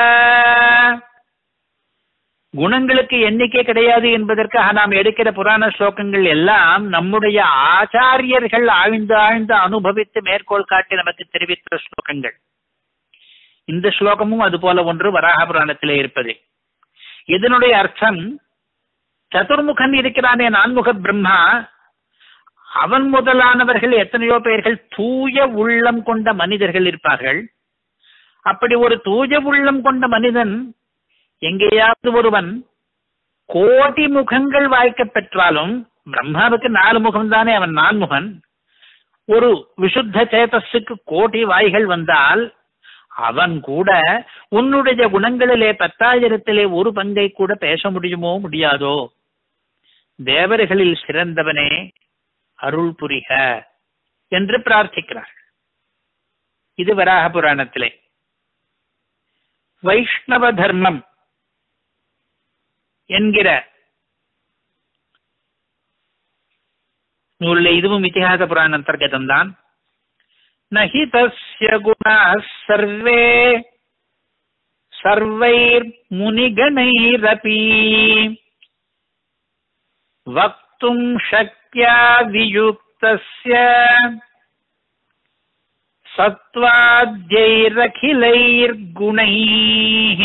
குணங்களுக்கு எண்ணிக்கை கிடையாது என்பதற்காக நாம் எடுக்கிற புராண ஸ்லோகங்கள் எல்லாம் நம்முடைய ஆச்சாரியர்கள் ஆழ்ந்து ஆழ்ந்து அனுபவித்து மேற்கோள் காட்டி நமக்கு தெரிவித்த ஸ்லோகங்கள். இந்த ஸ்லோகமும் அது போல ஒன்று வராக புராணத்திலே இருப்பது. இதனுடைய அர்த்தம், சதுர்முகன் இருக்கிறானே நான்முக பிரம்மா, அவன் முதலானவர்கள் எத்தனையோ பேர்கள் தூய உள்ளம் கொண்ட மனிதர்கள் இருப்பார்கள். அப்படி ஒரு தூய உள்ளம் கொண்ட மனிதன் எங்கேயாவது ஒருவன் கோடி முகங்கள் வாய்க்க பெற்றாலும், பிரம்மாவுக்கு நாலு முகம் தானே, அவன் நான்முகன். ஒரு விசுத்த சேதஸுக்கு கோடி வாய்கள் வந்தால் அவன் கூட உன்னுடைய குணங்களிலே பத்தாயிரத்திலே ஒரு பங்கை கூட பேச முடியுமோ முடியாதோ? தேவர்களில் சிறந்தவனே அருள் புரிக என்று பிரார்த்திக்கிறார். இது வராக புராணத்திலே. வைஷ்ணவ தர்மம் என்கிற நூலில் இதுவும் இதிகாச புராண அந்தர்கதம் தான். நஹி தஸ்ய குணாः சர்வே சர்வைர் முனிகணைரபி வக்தும் ஷக்யா வியுக்தஸ்ய சத்வாத்யைரகிலைர் குணைஹ.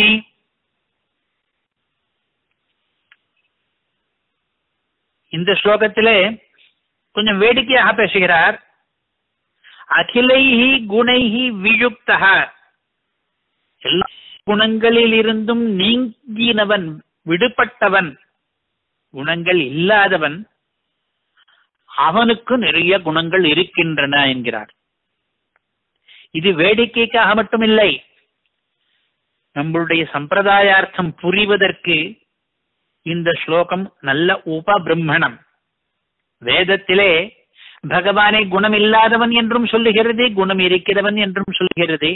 இந்த ஸ்லோகத்திலே கொஞ்சம் வேடிக்கையாக பேசுகிறார். அகிலைஹி குணைஹி வியுக்தஹ, எல்லா குணங்களில் இருந்தும் நீங்கினவன், விடுபட்டவன், குணங்கள் இல்லாதவன், அவனுக்கு நிறைய குணங்கள் இருக்கின்றன என்கிறார். இது வேடிக்கைக்காக மட்டுமில்லை, நம்மளுடைய சம்பிரதாயார்த்தம் புரிவதற்கு இந்த ஸ்லோகம் நல்ல உபபிரம்மணம். வேதத்திலே பகவானை குணம் இல்லாதவன் என்றும் சொல்லுகிறது, குணம் இருக்கிறவன் என்றும் சொல்லுகிறது.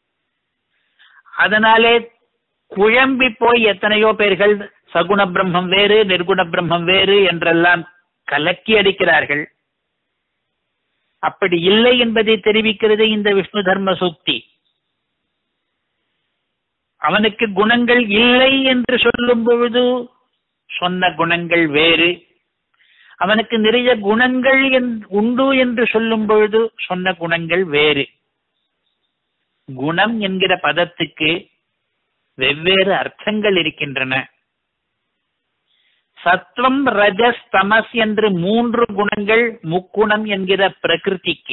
அதனாலே குழம்பி போய் எத்தனையோ பேர்கள் சகுண பிரம்மம் வேறு நிர்குண பிரம்மம் வேறு என்றெல்லாம் கலக்கி அடிக்கிறார்கள். அப்படி இல்லை என்பதை தெரிவிக்கிறது இந்த விஷ்ணு தர்ம சூக்தி. அவனுக்கு குணங்கள் இல்லை என்று சொல்லும் பொழுது சொன்ன குணங்கள் வேறு, அவனுக்கு நிறைய குணங்கள் உண்டு என்று சொல்லும் பொழுது சொன்ன குணங்கள் வேறு. குணம் என்கிற பதத்துக்கு வெவ்வேறு அர்த்தங்கள் இருக்கின்றன. சத்வம் ரஜஸ் தமஸ் என்று மூன்று குணங்கள் முக்குணம் என்கிற பிரகிருதிக்கு.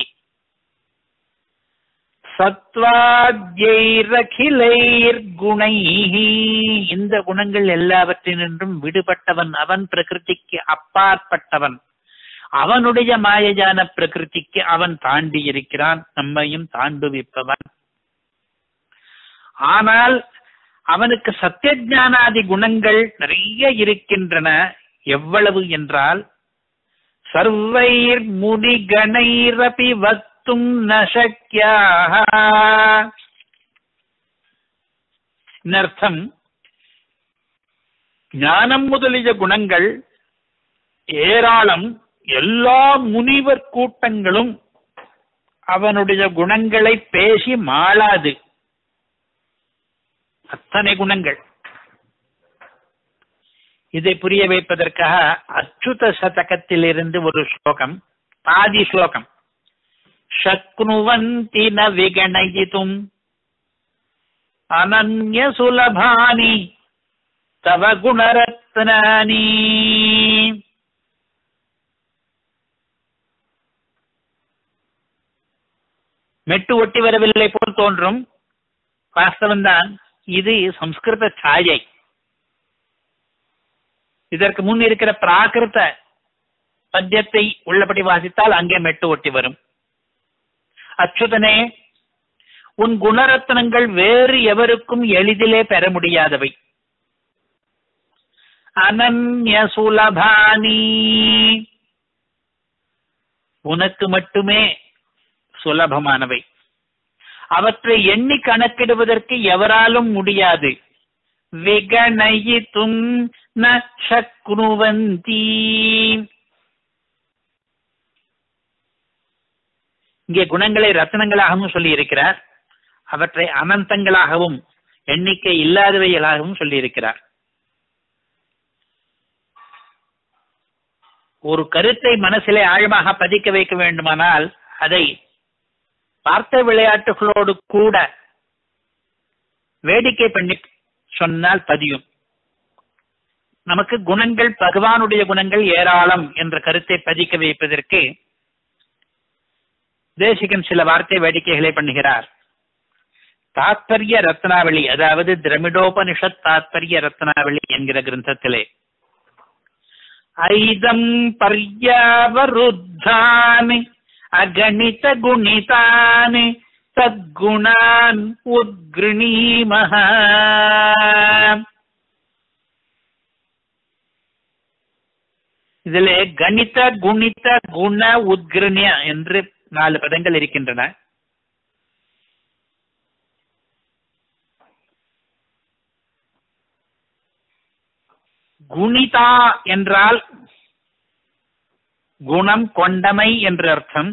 சத்வாத்யைரகிலைர் குணைஹி, இந்த குணங்கள் எல்லாவற்றினின்றும் விடுபட்டவன் அவன், பிரகிருதிக்கு அப்பாற்பட்டவன். அவனுடைய மாயஜான பிரகிருதிக்கு அவன் தாண்டி இருக்கிறான், நம்மையும் தாண்டுவிப்பவன். ஆனால் அவனுக்கு சத்தியஞானாதி குணங்கள் நிறைய இருக்கின்றன. எவ்வளவு என்றால், சர்வைர் முனிகணைரபி வக்தும் ந சக்யாஹ. அர்த்தம், ஞானம் முதலிய குணங்கள் ஏராளம். எல்லா முனிவர் கூட்டங்களும் அவனுடைய குணங்களை பேசி மாளாது. அத்தனை குணங்கள். இதை புரிய வைப்பதற்காக அச்சுத சதகத்திலிருந்து ஒரு ஸ்லோகம், பாதி ஸ்லோகம். சக்னுவந்தி ந விகணயிதும் அனன்ய சுலபானி தவ குணரத்னானி. மெட்டு ஒட்டி வரவில்லை போல் தோன்றும், வாஸ்தவம்தான். இது சம்ஸ்கிருத சாயை. இதற்கு முன் இருக்கிற பிராகிருத பத்தியத்தை உள்ளபடி வாசித்தால் அங்கே மெட்டு ஒட்டி வரும். அச்சுதனே, உன் குணரத்னங்கள் வேறு எவருக்கும் எளிதிலே பெற முடியாதவை. அனன்ய சுலபானி, உனக்கு மட்டுமே சுலபமானவை. அவற்றை எண்ணி கணக்கிடுவதற்கு எவராலும் முடியாது. விகணயித்தும் ந சக்னுவந்தி. இங்கே குணங்களை ரத்னங்களாகவும் சொல்லி இருக்கிறார், அவற்றை அனந்தங்களாகவும் எண்ணிக்கை இல்லாதவைகளாகவும் சொல்லி இருக்கிறார். ஒரு கருத்தை மனசிலே ஆழமாக பதிக்க வைக்க வேண்டுமானால் அதை வார்த்தை விளையாட்டுகளோடு கூட வேடிக்கை பண்ணி சொன்னால் பதியும். நமக்கு குணங்கள், பகவானுடைய குணங்கள் ஏராளம் என்ற கருத்தை பதிக்க வைப்பதற்கு தேசிகன் சில வார்த்தை வேடிக்கைகளை பண்ணுகிறார். தாத்பரிய ரத்னாவளி, அதாவது திரமிடோபனிஷத் தாத்பரிய ரத்னாவளி என்கிற கிரந்தத்திலே ஐதம் பர்யாவருத்தானி அகணித குணிதானி சத்குணான் உத்கிருணீமஹ. இதிலே கணித குணித குண உத்கிருணிய என்று நாலு பதங்கள் இருக்கின்றன. குணிதா என்றால் குணம் கொண்டமை என்ற அர்த்தம்.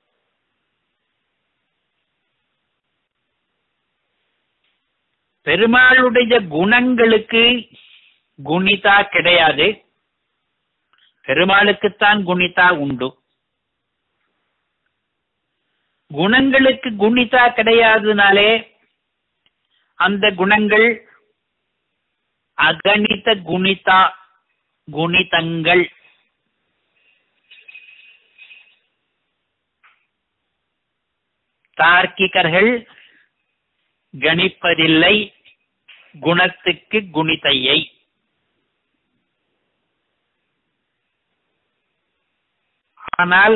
பெருமாளுடைய குணங்களுக்கு குணிதா கிடையாது, பெருமாளுக்குத்தான் குணிதா உண்டு. குணங்களுக்கு குணிதா கிடையாதுனாலே அந்த குணங்கள் அகணித குணிதா குணிதங்கள். தார்க்கிகர்கள் கணிப்பதில்லை குணத்துக்கு குணிதையை. ஆனால்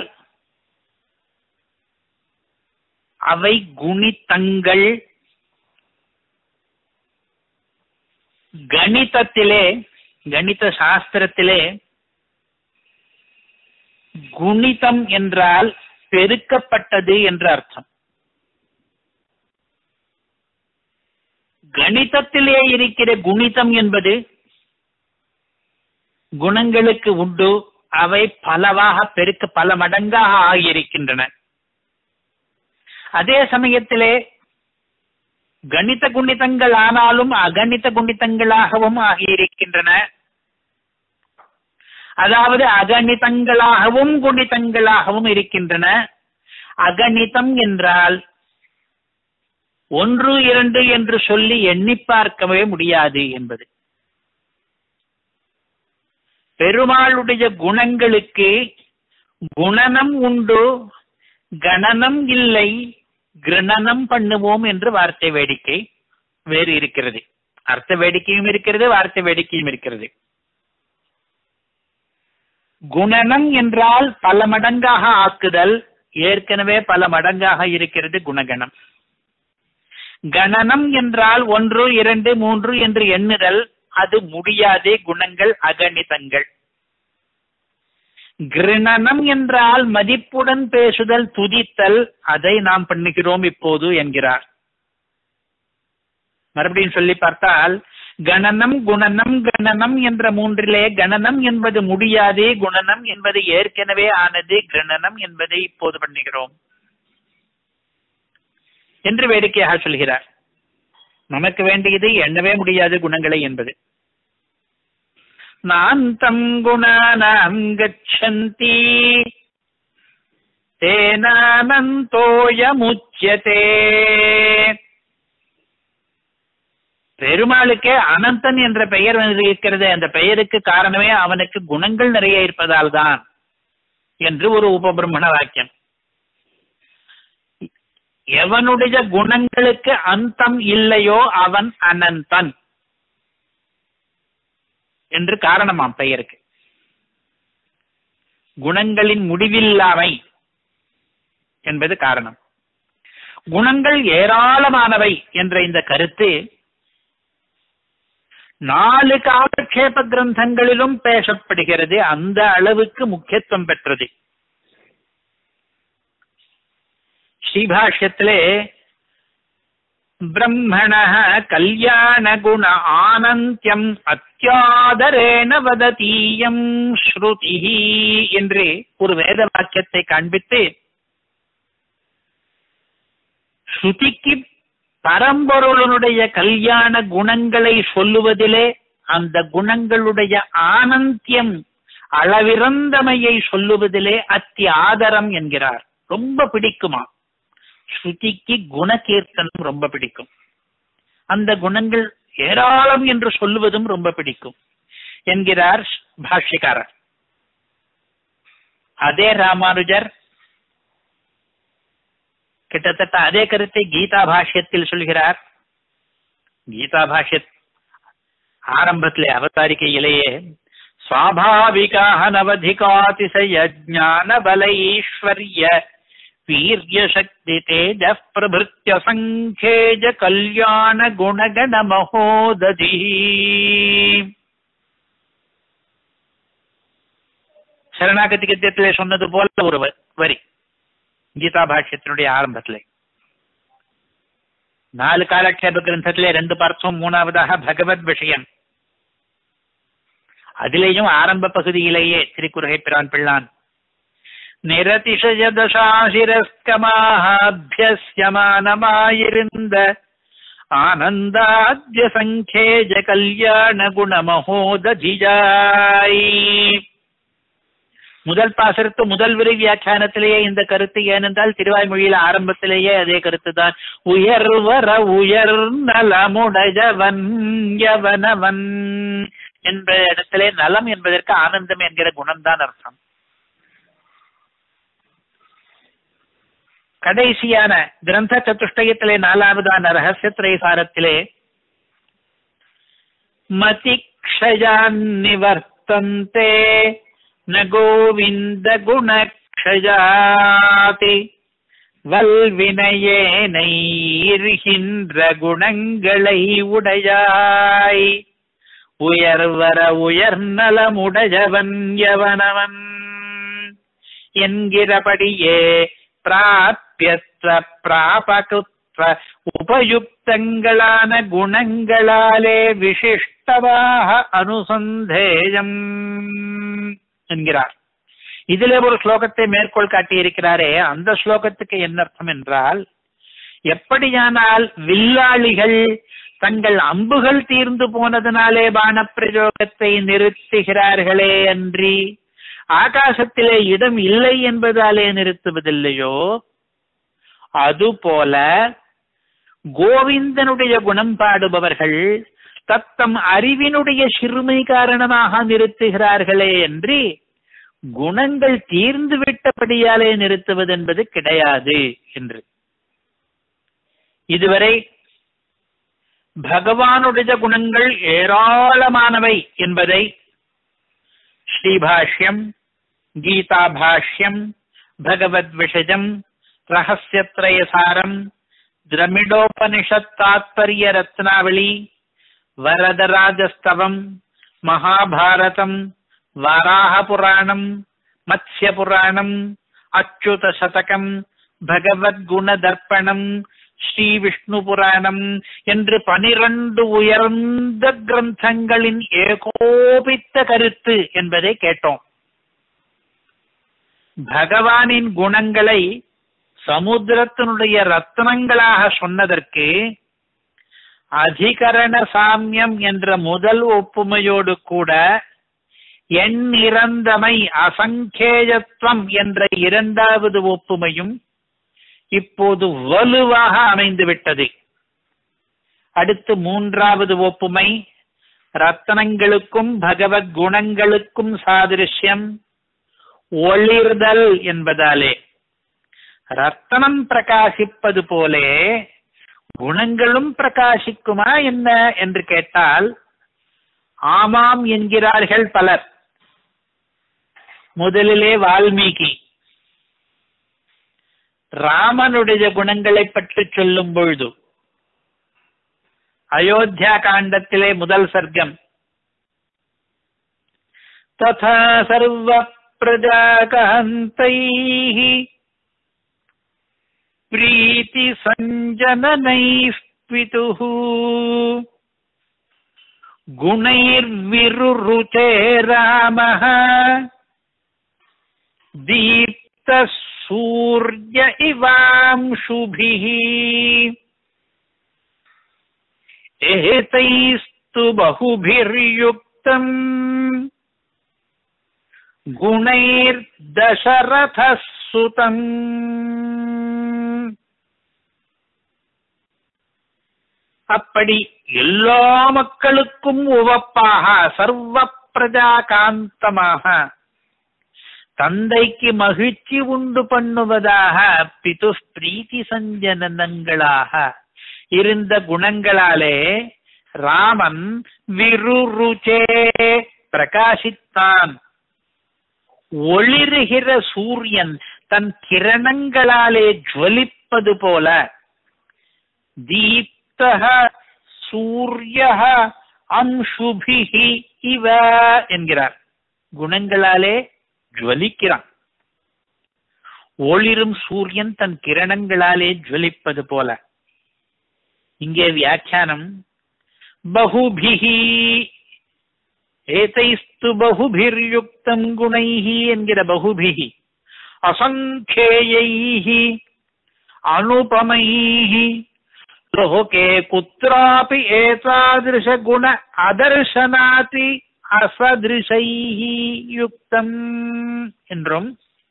அவை குணிதங்கள். கணிதத்திலே, கணித சாஸ்திரத்திலே குணிதம் என்றால் பெருக்கப்பட்டது என்ற அர்த்தம். கணிதத்திலே இருக்கிற குணிதம் என்பது குணங்களுக்கு உண்டு. அவை பலவாக பெருக்க பல மடங்காக ஆகியிருக்கின்றன. அதே சமயத்திலே கணித குணிதங்கள் ஆனாலும் அகணித குணிதங்களாகவும் ஆகியிருக்கின்றன. அதாவது அகணிதங்களாகவும் குணிதங்களாகவும் இருக்கின்றன. அகணிதம் என்றால் ஒன்று இரண்டு என்று சொல்லி எண்ணி பார்க்கவே முடியாது என்பது. பெருமாளுடைய குணங்களுக்கு குணனம் உண்டு, கணனம் இல்லை, கிரணனம் பண்ணுவோம் என்று வார்த்தை வேடிக்கை வேறு இருக்கிறது. அர்த்த வேடிக்கையும் இருக்கிறது, வார்த்தை வேடிக்கையும் இருக்கிறது. குணனம் என்றால் பல மடங்காக ஆக்குதல், ஏற்கனவே பல மடங்காக இருக்கிறது குணகணம். கணனம் என்றால் ஒன்று இரண்டு மூன்று என்று எண்ணுதல், அது முடியாதே, குணங்கள் அகணிதங்கள். கிருணனம் என்றால் மதிப்புடன் பேசுதல், துதித்தல், அதை நாம் பண்ணுகிறோம் இப்போது என்கிறார். மறுபடியும் சொல்லி பார்த்தால் கணனம் குணனம் கணனம் என்ற மூன்றிலே கணனம் என்பது முடியாது, குணனம் என்பது ஏற்கனவே ஆனது, கிருணனம் என்பதை இப்போது பண்ணுகிறோம் என்று வேடிக்கையாக சொல்கிறார். நமக்கு வேண்டியது எண்ணவே முடியாது குணங்களை என்பது. நாந்தம் குணானாம் கச்சந்தி தேனானந்தோயமுச்யதே. பெருமாளுக்கே அனந்தன் என்ற பெயர் இருக்கிறது. அந்த பெயருக்கு காரணமே அவனுக்கு குணங்கள் நிறைய இருப்பதால் தான் என்று ஒரு உபபிரமண வாக்கியம். எவனுடைய குணங்களுக்கு அந்தம் இல்லையோ அவன் அனந்தன் என்று காரணமாம் பெயருக்கு. குணங்களின் முடிவில்லாமை என்பது காரணம். குணங்கள் ஏராளமானவை என்ற இந்த கருத்து நாலு காலக்ஷேப கிரந்தங்களிலும் பேசப்படுகிறது. அந்த அளவுக்கு முக்கியத்துவம் பெற்றது. ஸ்ரீபாஷ்யத்திலே பிரம்மண கல்யாண குண ஆனந்தியம் அத்தியாதரேன வததீயம் ஸ்ருதி என்று ஒரு வேத வாக்கியத்தை காண்பித்து ஸ்ருதிக்கு பரம்பொருளுடைய கல்யாண குணங்களை சொல்லுவதிலே அந்த குணங்களுடைய ஆனந்தியம் அளவிறந்தமையை சொல்லுவதிலே அத்தி ஆதரம் என்கிறார். ரொம்ப பிடிக்குமா ஸ்ருதிக்கு குணகீர்த்தனம் ரொம்ப பிடிக்கும். அந்த குணங்கள் ஏராளம் என்று சொல்லுவதும் ரொம்ப பிடிக்கும் என்கிறார் பாஷ்யக்காரர். அதே ராமானுஜர் கிட்டத்தட்ட அதே கருத்தை கீதா பாஷ்யத்தில் சொல்கிறார். கீதா பாஷ்ய ஆரம்பத்திலே அவதாரிக்கையிலேயே ஸ்வாபாவிகாஹ நவதிகாதிசய ஞான பலைஸ்வர்ய வீர்ய சக்தி தேஜ பிரபிருத்ய சங்கேஜ கல்யாண குணகண மகோததி. சரணாகதி கத்தியத்திலே சொன்னது போல ஒரு வரி கீதா பாஷ்யத்தினுடைய ஆரம்பத்திலே. நாலு காலக்ஷேப கிரந்தத்திலே ரெண்டு பார்த்தோம். மூணாவதாக பகவத் விஷயம். அதிலேயும் ஆரம்ப பகுதியிலேயே திருக்குறுகை பிரான் பிள்ளான் நிரதிசய தசாசிரஸ்கமாபியமானமாயிருந்த ஆனந்தாத்ய சங்கேஜ கல்யாண குண மகோததிஜாய். முதல் பாசரத்து முதல் விரை வியாக்கியானத்திலேயே இந்த கருத்து. ஏனென்றால் திருவாய்மொழியில ஆரம்பத்திலேயே அதே கருத்து தான். உயர்வர உயர் நலமுடையவன் யவனவன் என்ற இடத்திலே நலம் என்பதற்கு ஆனந்தம் என்கிற குணம்தான் அர்த்தம். கடைசியான கிரந்த சதுஷ்டயத்திலே நாலாவதான ரகசிய திரைசாரத்திலே மதிக்ஷயான் நிவர்த்தந்தே ந கோவிந்த குணக்ஷயாதி வல்வினையேனைர்கின்ற குணங்களை உடையாய் உயர்வர உயர்நலமுடையவன் யவனவன் என்கிறபடியே பிராப்யத்வ பிராபகுத்வ உபயுக்தங்களான குணங்களாலே விசிஷ்டமாக அனுசந்தேயம் என்கிறார். இதிலே ஒரு ஸ்லோகத்தை மேற்கோள் காட்டியிருக்கிறாரே, அந்த ஸ்லோகத்துக்கு என்ன அர்த்தம் என்றால், எப்படியானால் வில்லாளிகள் தங்கள் அம்புகள் தீர்ந்து போனதனாலே பான பிரயோகத்தை நிறுத்துகிறார்களே அன்றி ஆகாசத்திலே இடம் இல்லை என்பதாலே நிறுத்துவதில்லையோ, அதுபோல கோவிந்தனுடைய குணம் பாடுபவர்கள் தத்தம் அறிவினுடைய சிறுமை காரணமாக நிறுத்துகிறார்களே என்று குணங்கள் தீர்ந்து விட்டபடியாலே நிறுத்துவது என்பது கிடையாது என்று. இதுவரை பகவானுடைய குணங்கள் ஏராளமானவை என்பதை ஸ்ரீபாஷ்யம், கீதா பாஷ்யம், பகவத் விஷயம், ரகசியத்ரயசாரம், திரமிடோபனிஷத் தாத்பரிய ரத்னாவளி, வரதராஜஸ்தவம், மகாபாரதம், வராக புராணம், மத்ஸ்ய புராணம், அச்சுத சதகம், பகவத்குண தர்ப்பணம், ஸ்ரீ விஷ்ணு புராணம் என்று பனிரண்டு உயர்ந்த கிரந்தங்களின் ஏகோபித்த கருத்து என்பதை கேட்டோம். பகவானின் குணங்களை சமுத்திரத்தினுடைய ரத்னங்களாக சொன்னதற்கு அதிகரண சாமியம் என்ற முதல் ஒப்புமையோடு கூட எண்ணிறந்தமை அசங்கேயத்துவம் என்ற இரண்டாவது ஒப்புமையும் இப்போது வலுவாக அமைந்துவிட்டது. அடுத்து மூன்றாவது ஒப்புமை ரத்தனங்களுக்கும் பகவத் குணங்களுக்கும் சாதிருஷ்யம் ஒளிர்தல் என்பதாலே ரத்தனம் பிரகாசிப்பது போலே குணங்களும் பிரகாசிக்குமா என்ன என்று கேட்டால் ஆமாம் என்கிறார்கள் பலர். முதலிலே வால்மீகி ராமனுடைய குணங்களை பற்றி சொல்லும் பொழுது அயோத்தியா காண்டத்திலே முதல் சர்க்கம் ததா சர்வ பிரஜாகஹந்தைஹி பிரீதி சஞ்சனனைः பிதுः குணைர்விருருச்சே ராமः தீப்தः சூர்ய இவாம்சுபிः ஏதைஸ்து பஹுபிர்யுக்தம் குணைர் தசரதः சுதம். அப்படி எல்லா மக்களுக்கும் உவப்பாக சர்வ பிரஜா காந்தமாக தந்தைக்கு மகிழ்ச்சி உண்டு பண்ணுவதாக பிது பிரீத்தி சஞ்சனங்களாக இருந்த குணங்களாலே ராமன் விருருச்சே பிரகாசித்தான். ஒளிருகிற சூரியன் தன் கிரணங்களாலே ஜுவலிப்பது போல தீப்தஹ சூர்யஹ அம்சுபிஹி இவ என்கிறார். குணங்களாலே ஜுவலிக்கிறான். ஒளிரும் சூரியன் தன் கிரணங்களாலே ஜுவலிப்பது போல. இங்கே வியாக்கியானம் பஹுபிஹி ஏதைஸ்து பஹுபிர்யுக்தம் குணைஹி என்கிற பஹுபிஹி அசங்கேயைஹி அனுபமைஹி லோகே குத்ராபி ஏதாதிருஷ குண அதர்சனாதி அசதிருஷைஹி யுக்தம் என்றும்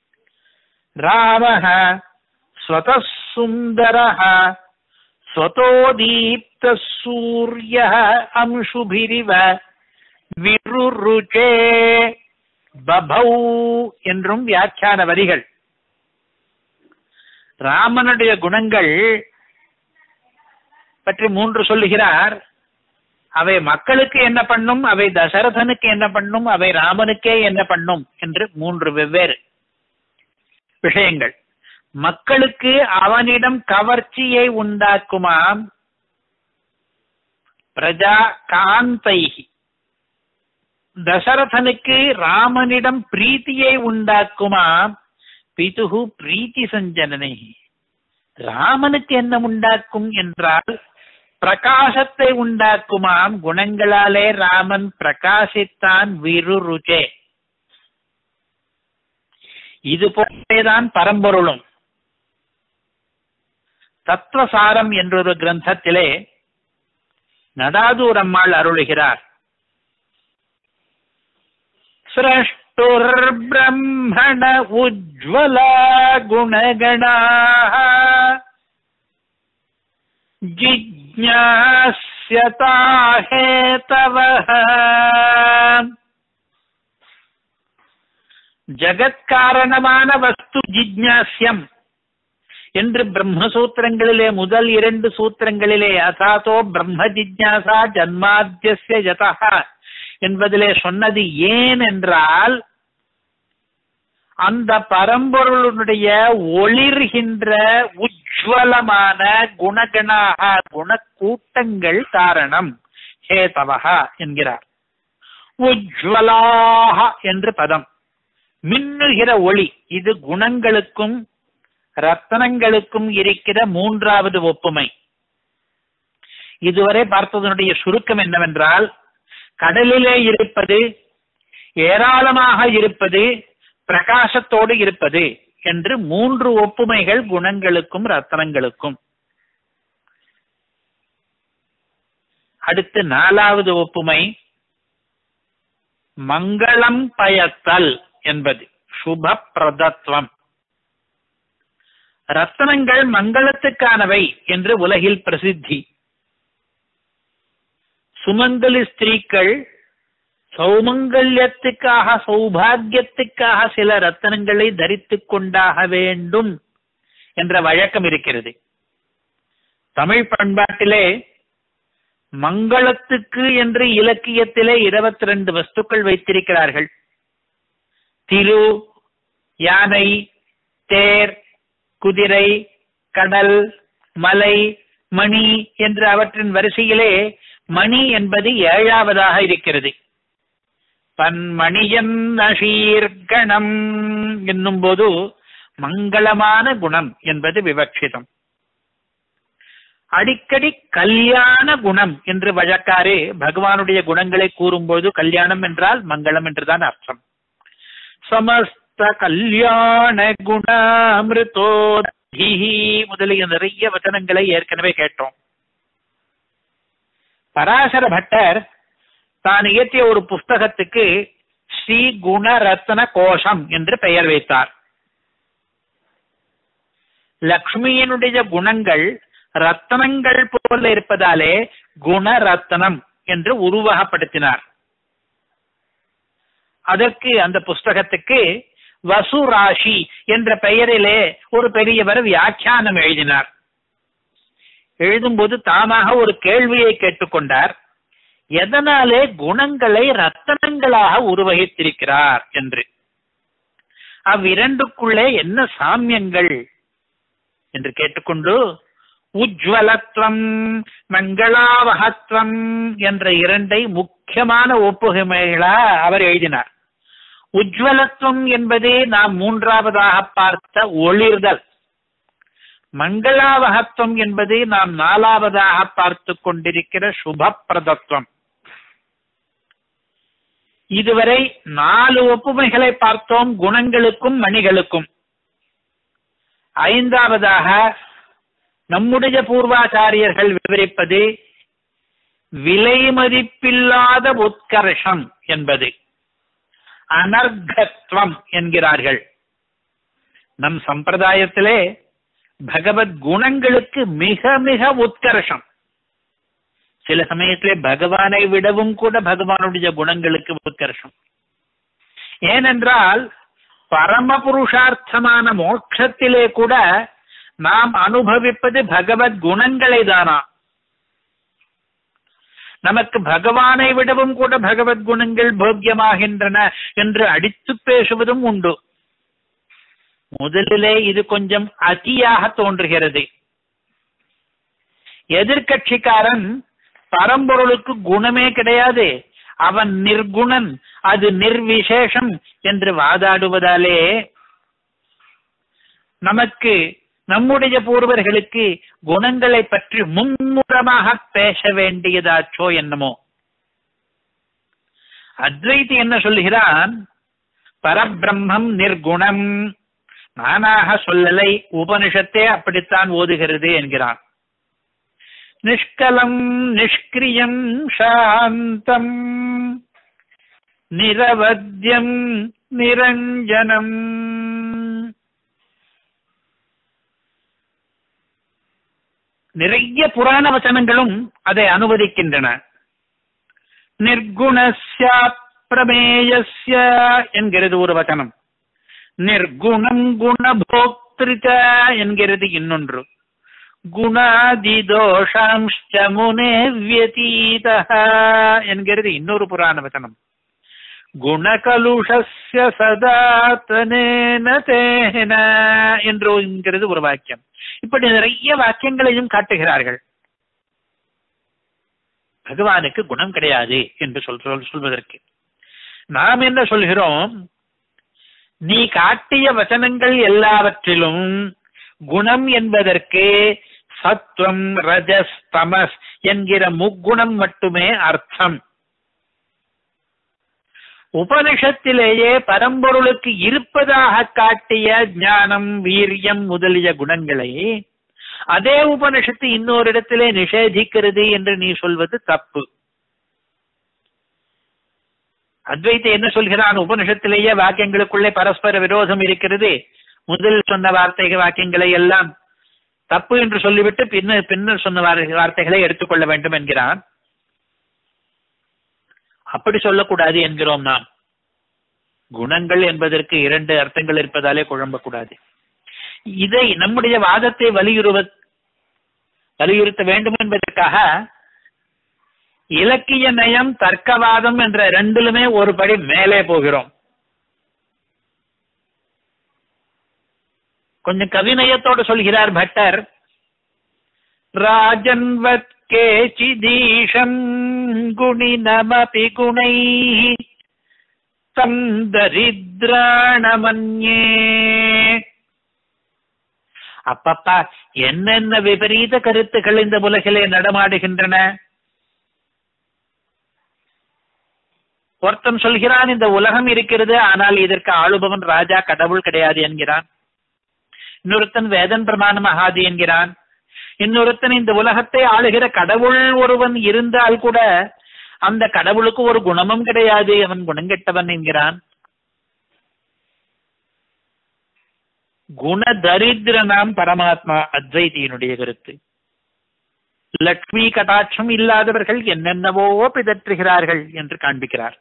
ராமஹ ஸ்வதः சுந்தரஹ ஸ்வதோ தீப்த சூர்யஹ அம்சுபிரிவ விருருச்சே பபௌ என்றும் வியாக்கியான வரிகள். ராமனுடைய குணங்கள் பற்றி மூன்று சொல்லுகிறார். அவை மக்களுக்கு என்ன பண்ணும், அவை தசரதனுக்கு என்ன பண்ணும், அவை ராமனுக்கே என்ன பண்ணும் என்று மூன்று வெவ்வேறு விஷயங்கள். மக்களுக்கு அவனிடம் கவர்ச்சியை உண்டாக்குமாம் பிரஜா காந்தைஹி. தசரதனுக்கு ராமனிடம் பிரீத்தியை உண்டாக்குமாம் பிதுகு பிரீத்தி சஞ்சனனை. ராமனுக்கு என்ன உண்டாக்கும் என்றால் பிரகாசத்தை உண்டாக்குமாம். குணங்களாலே ராமன் பிரகாசித்தான். விருருச்சே. இது போலேதான் பரம்பொருளும். தத்துவசாரம் என்றொரு கிரந்தத்திலே நடாதூர் அம்மாள் அருளுகிறார். ஸ்ரஷ்டுர் பிரம்மண உஜ்வல குணகணாஹ ஜிஜ்ஞாஸ்யதா ஹேதவஹ. ஜகத்காரணமான வஸ்து ஜிஜ்ஞாஸ்யம் என்று பிரம்மசூத்திரங்களிலே முதல் இரண்டு சூத்திரங்களிலே அசாதோ பிரம்ம ஜிஜ்ஞாசா ஜன்மாத்யஸ்ய யதஹ என்பதிலே சொன்னது ஏன் என்றால் அந்த பரம்பொருளுடைய ஒளிர்கின்ற உஜ்வலமான குணகணாக குணக்கூட்டங்கள் காரணம். ஹேதவஹ என்கிறார். உஜ்வலாக என்று பதம். மின்னுகிற ஒளி. இது குணங்களுக்கும் ரத்தனங்களுக்கும் இருக்கிற மூன்றாவது ஒப்புமை. இதுவரை பார்த்ததனுடைய சுருக்கம் என்னவென்றால் கடலிலே இருப்பது, ஏராளமாக இருப்பது, பிரகாசத்தோடு இருப்பது என்று மூன்று ஒப்புமைகள் குணங்களுக்கும் ரத்தனங்களுக்கும். அடுத்து நாலாவது ஒப்புமை மங்களம் பயத்தல் என்பது சுப பிரதத்துவம். ரத்தனங்கள் மங்களத்துக்கானவை என்று உலகில் பிரசித்தி. சுமங்கலி ஸ்திரீக்கள் சௌமங்கல்யத்துக்காக சௌபாகியத்துக்காக சில ரத்தனங்களை தரித்துக் கொண்டாக வேண்டும் என்ற வழக்கம் இருக்கிறது. தமிழ் பண்பாட்டிலே மங்களத்துக்கு என்று இலக்கியத்திலே இருபத்தி ரெண்டு வஸ்துக்கள் வைத்திருக்கிறார்கள். திரு, யானை, தேர், குதிரை, கடல், மலை, மணி என்று அவற்றின் வரிசையிலே மணி என்பது ஏழாவதாக இருக்கிறது. பன்மணியன் அஷீர்கணம் என்னும் போது மங்களமான குணம் என்பது விவக்ஷிதம். அடிக்கடி கல்யாண குணம் என்று வழக்காரே பகவானுடைய குணங்களை கூறும்போது கல்யாணம் என்றால் மங்களம் என்றுதான் அர்த்தம். சமஸ்த கல்யாண குணாமிருதோதி முதலிய நிறைய வசனங்களை ஏற்கனவே கேட்டோம். பராசர பட்டர் தான் இயற்றிய ஒரு புஸ்தகத்துக்கு ஸ்ரீ குணரத்ன கோஷம் என்று பெயர் வைத்தார். லக்ஷ்மியினுடைய குணங்கள் ரத்தனங்கள் போல இருப்பதாலே குணரத்னம் என்று உருவகப்படுத்தினார். அதற்கு அந்த புஸ்தகத்துக்கு வசுராசி என்ற பெயரிலே ஒரு பெரியவர் வியாக்கியானம் எழுதினார். எழுதும்போது தாமாக ஒரு கேள்வியை கேட்டுக்கொண்டார். எதனாலே குணங்களை ரத்தனங்களாக உருவகித்திருக்கிறார் என்று. அவ்விரண்டுக்குள்ளே என்ன சாமியங்கள் என்று கேட்டுக்கொண்டு உஜ்வலத்துவம் மங்களாவகத்துவம் என்ற இரண்டை முக்கியமான ஒப்புகைமைகளா அவர் எழுதினார். உஜ்வலத்துவம் என்பது நாம் மூன்றாவதாக பார்த்த ஒளிர்தல். மங்களாவகத்துவம் என்பது நாம் நாலாவதாக பார்த்து கொண்டிருக்கிற சுபப்பிரதத்துவம். இதுவரை நாலு ஒப்புமைகளை பார்த்தோம் குணங்களுக்கும் மணிகளுக்கும். ஐந்தாவதாக நம்முடைய பூர்வாச்சாரியர்கள் விவரிப்பது விலை மதிப்பில்லாத உத்கர்ஷம் என்பது அனர்கத்வம் என்கிறார்கள். நம் சம்பிரதாயத்திலே பகவத் குணங்களுக்கு மிக மிக உத்கர்ஷம். சில சமயத்திலே பகவானை விடவும் கூட பகவானுடைய குணங்களுக்கு உத்கர்ஷம். ஏனென்றால் பரம புருஷார்த்தமான மோட்சத்திலே கூட நாம் அனுபவிப்பது பகவத் குணங்களை தானா. நமக்கு பகவானை விடவும் கூட பகவத் குணங்கள் போக்கியமாகின்றன என்று அடித்து பேசுவதும் உண்டு. முதலிலே இது கொஞ்சம் அதியாக தோன்றுகிறது. எதிர்கட்சிக்காரன் பரம்பொருளுக்கு குணமே கிடையாது, அவன் நிர்குணன், அது நிர்விசேஷம் என்று வாதாடுவதாலே நமக்கு நம்முடைய பூர்வர்களுக்கு குணங்களை பற்றி மும்முரமாக பேச வேண்டியதாச்சோ என்னமோ. அத்வைதி என்ன சொல்லுகிறான்? பரபிரம்மம் நிர்குணம், நானாக சொல்லலை, உபனிஷத்தே அப்படித்தான் ஓதுகிறது என்கிறான். நிஷ்கலம் நிஷ்கிரியம் சாந்தம் நிரவத்யம் நிரஞ்சனம். நிறைய புராண வசனங்களும் அதை அனுவதிக்கின்றன. நிர்குணஸ்ய பிரமேயஸ்ய என்கிறது ஒரு வசனம். நிர்குணம் குணபோக்திருச்ச என்கிறது இன்னொன்று. குணாதி தோஷாம்ச்ச முனே வ்யதீதஹ என்கிறது இன்னொரு புராண வசனம். குணகலுஷஸ்ய சதாதனேன தேன என்று என்கிறது ஒரு வாக்கியம். இப்படி நிறைய வாக்கியங்களையும் காட்டுகிறார்கள். பகவானுக்கு குணம் கிடையாது என்று சொல் சொல்வதற்கு நாம் என்ன சொல்கிறோம்? நீ காட்டிய வசனங்கள் எல்லாவற்றிலும் குணம் என்பதற்கு சத்வம் ரஜஸ் தமஸ் என்கிற முக்குணம் மட்டுமே அர்த்தம். உபனிஷத்திலேயே பரம்பொருளுக்கு இருப்பதாக காட்டிய ஞானம் வீரியம் முதலிய குணங்களை அதே உபனிஷத்து இன்னொரு இடத்திலே நிஷேதிக்கிறது என்று நீ சொல்வது தப்பு. அத்வைத்தை என்ன சொல்கிறான்? உபனிஷத்திலேயே வாக்கியங்களுக்குள்ளே பரஸ்பர விரோதம் இருக்கிறது, முதல் சொன்ன வார்த்தை வாக்கியங்களை எல்லாம் தப்பு என்று சொல்லிவிட்டு பின்னர் பின்னர் சொன்ன வார்த்தைகளை எடுத்துக்கொள்ள வேண்டும் என்கிறான். அப்படி சொல்லக்கூடாது என்கிறோம் நாம். குணங்கள் என்பதற்கு இரண்டு அர்த்தங்கள் இருப்பதாலே குழம்பக்கூடாது. இதை நம்முடைய வாதத்தை வலியுறுவ வலியுறுத்த வேண்டும் என்பதற்காக இலக்கிய நயம் தர்க்கவாதம் என்ற ரெண்டிலுமே ஒரு படி மேலே போகிறோம். கொஞ்சம் கவிநயத்தோடு சொல்கிறார் பட்டர், ராஜன்வத் கேசிதீஷம் குணினமபி குணை தம் தரித்ராணமன்யே. அப்பப்பா, என்னென்ன விபரீத கருத்துக்கள் இந்த உலகிலே நடமாடுகின்றன. ஒருத்தன் சொல்கிறான் இந்த உலகம் இருக்கிறது, ஆனால் இதற்கு ஆளுபவன் ராஜா கடவுள் கிடையாது என்கிறான். இன்னொருத்தன் வேதன் பிரமாண மகாதி என்கிறான். இன்னொருத்தன் இந்த உலகத்தை ஆளுகிற கடவுள் ஒருவன் இருந்தால் கூட அந்த கடவுளுக்கு ஒரு குணமும் கிடையாது, அவன் குணங்கெட்டவன் என்கிறான். குண தரித்திரனாம் பரமாத்மா அத்வைதியினுடைய கருத்து. லட்சுமி கடாட்சம் இல்லாதவர்கள் என்னென்னவோ பிதற்றுகிறார்கள் என்று காண்பிக்கிறார்.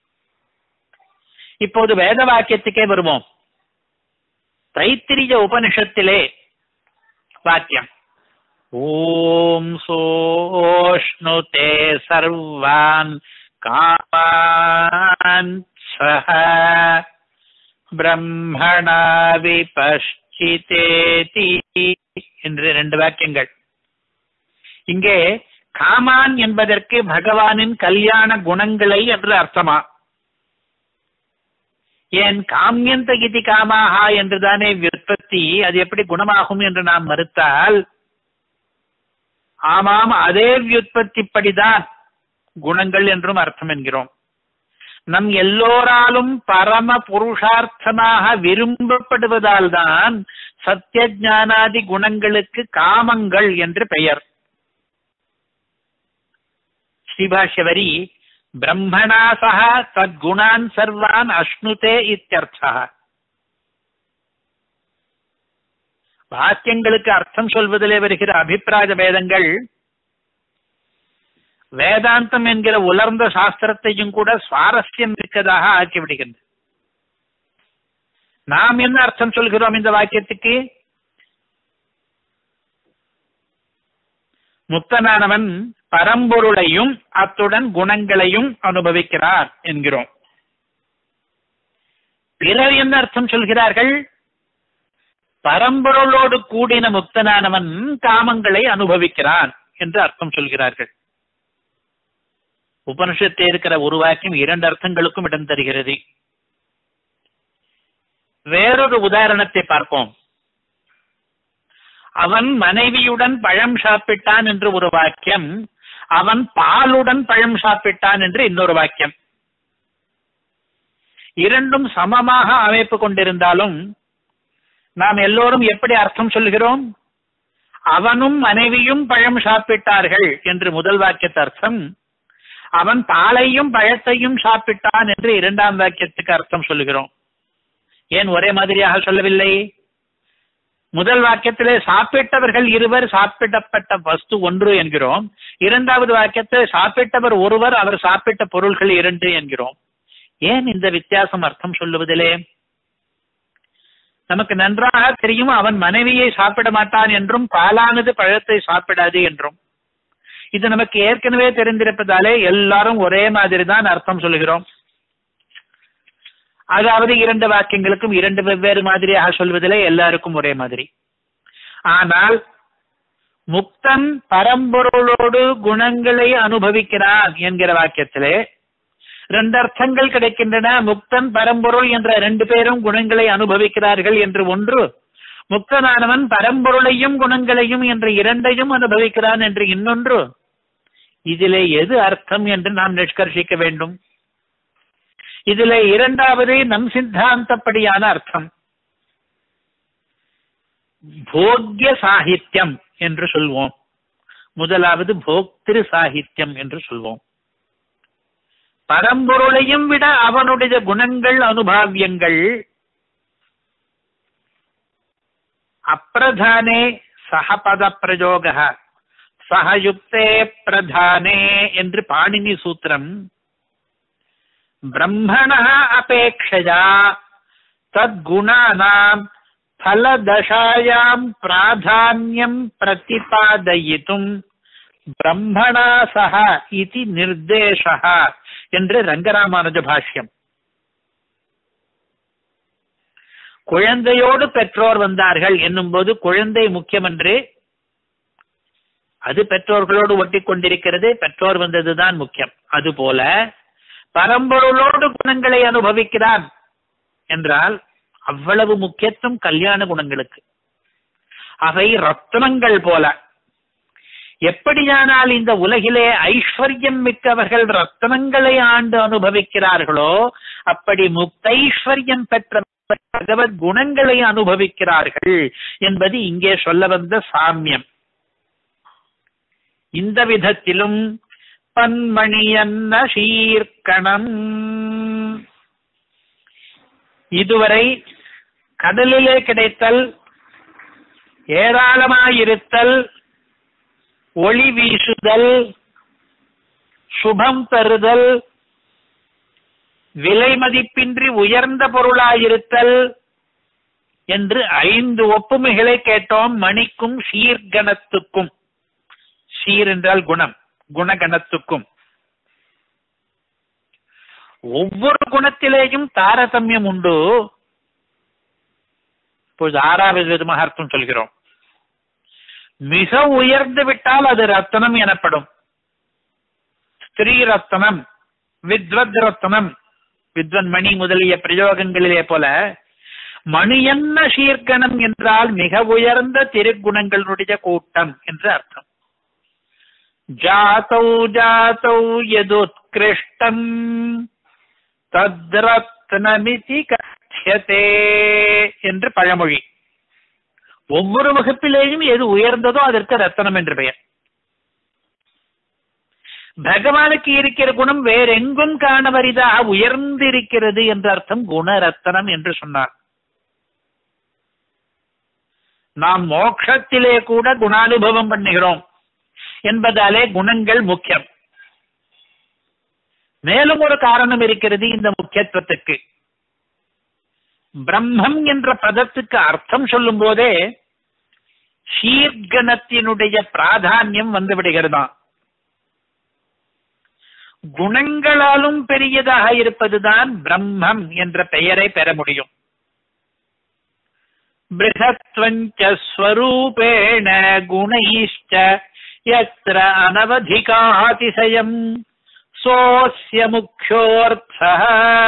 இப்போது வேத வாக்கியத்துக்கே வருவோம். தைத்திரிய உபனிஷத்திலே வாக்கியம், ஓம் சோஷ்ணுதே சர்வான் காமான் சஹ பிரம்மணா விபஷ்சிதேதி என்று ரெண்டு வாக்கியங்கள். இங்கே காமான் என்பதற்கு பகவானின் கல்யாண குணங்களை என்று அர்த்தமா? ஏன் காமியந்த இதி காமாஹா என்றுதானே விற்பத்தி, அது எப்படி குணமாகும் என்று நாம் மறுத்தால், ஆமாம் அதே வியுற்பத்திப்படிதான் குணங்கள் என்றும் அர்த்தம் என்கிறோம். நம் எல்லோராலும் பரம புருஷார்த்தமாக விரும்பப்படுவதால் தான் சத்திய ஞானாதி குணங்களுக்கு காமங்கள் என்று பெயர். ஸ்ரீபாஷ்யவரி பிரம்மணா சஹ தத்குணான் சர்வான் அஷ்ணுதே இத்யர்த்தः. வாக்கியங்களுக்கு அர்த்தம் சொல்வதிலே வருகிற அபிப்பிராய வேதங்கள் வேதாந்தம் என்கிற உலர்ந்த சாஸ்திரத்தையும் கூட சுவாரஸ்யம் இருக்கதாக ஆக்கிவிடுகின்றது. நாம் என்ன அர்த்தம் சொல்கிறோம் இந்த வாக்கியத்துக்கு? முக்தனானவன் பரம்பொருளையும் அத்துடன் குணங்களையும் அனுபவிக்கிறார் என்கிறோம். பிறர் என்ன அர்த்தம் சொல்கிறார்கள்? பரம்பொருளோடு கூடின முக்தனானவன் காமங்களை அனுபவிக்கிறான் என்று அர்த்தம் சொல்கிறார்கள். உபனிஷத்தில் இருக்கிற ஒரு வாக்கியம் இரண்டு அர்த்தங்களுக்கும் இடம் தருகிறது. வேறொரு உதாரணத்தை பார்ப்போம். அவன் மனைவியுடன் பழம் சாப்பிட்டான் என்று ஒரு வாக்கியம், அவன் பாலுடன் பழம் சாப்பிட்டான் என்று இன்னொரு வாக்கியம். இரண்டும் சமமாக அமைப்பு கொண்டிருந்தாலும் நாம் எல்லோரும் எப்படி அர்த்தம் சொல்கிறோம்? அவனும் மனைவியும் பழம் சாப்பிட்டார்கள் என்று முதல் வாக்கியத்து அர்த்தம், அவன் பாலையும் பழத்தையும் சாப்பிட்டான் என்று இரண்டாம் வாக்கியத்துக்கு அர்த்தம் சொல்லுகிறோம். ஏன் ஒரே மாதிரியாக சொல்லவில்லை? முதல் வாக்கியத்திலே சாப்பிட்டவர்கள் இருவர், சாப்பிடப்பட்ட வஸ்து ஒன்று என்கிறோம். இரண்டாவது வாக்கியத்தில் சாப்பிட்டவர் ஒருவர், அவர் சாப்பிட்ட பொருள்கள் இரண்டு என்கிறோம். ஏன் இந்த வித்தியாசம் அர்த்தம் சொல்லுவதிலே? நமக்கு நன்றாக தெரியும் அவன் மனைவியை சாப்பிட மாட்டான் என்றும் பாலானது பழத்தை சாப்பிடாது என்றும். இது நமக்கு ஏற்கனவே தெரிந்திருப்பதாலே எல்லாரும் ஒரே மாதிரி தான் அர்த்தம் சொல்லுகிறோம். அதாவது இரண்டு வாக்கியங்களுக்கும் இரண்டு வெவ்வேறு மாதிரியாக சொல்வதிலே எல்லாருக்கும் ஒரே மாதிரி. ஆனால் முக்தன் பரம்பொருளோடு குணங்களை அனுபவிக்கிறான் என்கிற வாக்கியத்திலே ரெண்டு அர்த்தங்கள் கிடைக்கின்றன. முக்தன் பரம்பொருள் என்ற ரெண்டு பேரும் குணங்களை அனுபவிக்கிறார்கள் என்று ஒன்று, முக்தனானவன் பரம்பொருளையும் குணங்களையும் என்ற இரண்டையும் அனுபவிக்கிறான் என்று இன்னொன்று. இதிலே எது அர்த்தம் என்று நாம் நிஷ்கர்ஷிக்க வேண்டும். இதிலே இரண்டாவது நம் சித்தாந்தப்படியான அர்த்தம். போக்ய சாகித்யம் என்று சொல்வோம். முதலாவது போக்திரு சாகித்யம் என்று சொல்வோம். பரம்பொருளையும் விட அவனுடைய குணங்கள் அனுபாவியங்கள். அப்பிரதானே சகபத பிரயோக சகயுக்தே பிரதானே என்று பாணினி சூத்திரம். பிரம்மணः அபேக்ஷயா தத்குணானாம் ஃபலதசாயாம் பிராதான்யம் பிரதிபாதயிதும் பிரம்மணா சஹ இதி நிர்தேசः என்று ரங்கராமானுஜ பாஷ்யம். குழந்தையோடு பெற்றோர் வந்தார்கள் என்னும் போது குழந்தை முக்கியம் என்று, அது பெற்றோர்களோடு ஒட்டி கொண்டிருக்கிறது, பெற்றோர் வந்ததுதான் முக்கியம். அதுபோல பரம்பொருளோடு குணங்களை அனுபவிக்கிறான் என்றால் அவ்வளவு முக்கியத்துவம் கல்யாண குணங்களுக்கு. அவை ரத்னங்கள் போல. எப்படியானால் இந்த உலகிலே ஐஸ்வர்யம் மிக்கவர்கள் ரத்னங்களை ஆண்டு அனுபவிக்கிறார்களோ அப்படி முக்தைஸ்வர்யம் பெற்ற பகவத் குணங்களை அனுபவிக்கிறார்கள் என்பது இங்கே சொல்ல வந்த சாமியம். இந்த விதத்திலும் பன்மணியன்ன சீர்கணம், இதுவரை கடலிலே கிடைத்தல், ஏராளமாயிருத்தல், ஒளி வீசுதல், சுபம் தருதல், விலை மதிப்பின்றி உயர்ந்த பொருளாயிருத்தல் என்று ஐந்து ஒப்புமைகளை கேட்டோம். மணிக்கும் சீர்கணத்துக்கும், சீர் என்றால் குணம், குணகணத்துக்கும். ஒவ்வொரு குணத்திலேயும் தாரதமியம் உண்டு. இப்போது ஆறாவது விதமாக அர்த்தம் சொல்கிறோம். மிக உயர்ந்து விட்டால் அது ரத்தனம் எனப்படும். ஸ்திரீ ரத்தனம், வித்வத் ரத்தனம், வித்வன் மணி முதலிய பிரயோகங்களிலே போல மணியன்ன சீர்கணம் என்றால் மிக உயர்ந்த திருக்குணங்களுடைய கூட்டம் என்று அர்த்தம். ஜாதௌ ஜாதௌ யதுத்கிருஷ்டம் தத்ரத்னமிதி கத்யதே என்று பழமொழி. ஒவ்வொரு வகுப்பிலேயும் எது உயர்ந்ததோ அதற்கு ரத்தனம் என்று பெயர். பகவானுக்கு இருக்கிற குணம் வேறெங்கும் காணவரிதாக உயர்ந்திருக்கிறது என்ற அர்த்தம் குணரத்தனம் என்று சொன்னார். நாம் மோட்சத்திலே கூட குணானுபவம் பண்ணுகிறோம் என்பதாலே குணங்கள் முக்கியம். மேலும் ஒரு காரணம் இருக்கிறது இந்த முக்கியத்துவத்துக்கு. பிரம்மம் என்ற பதத்துக்கு அர்த்தம் சொல்லும் போதே சீர்கணத்தினுடைய பிராதான்யம் வந்து விடுகிறதாம். குணங்களாலும் பெரியதாக இருப்பதுதான் பிரம்மம் என்ற பெயரை பெற முடியும். பிருஹத்வஞ்ச ஸ்வரூபேண குணைஷ்ச யத்ர அனவதிகாதிசயம் சோஸ்ய முக்யோர்த்தः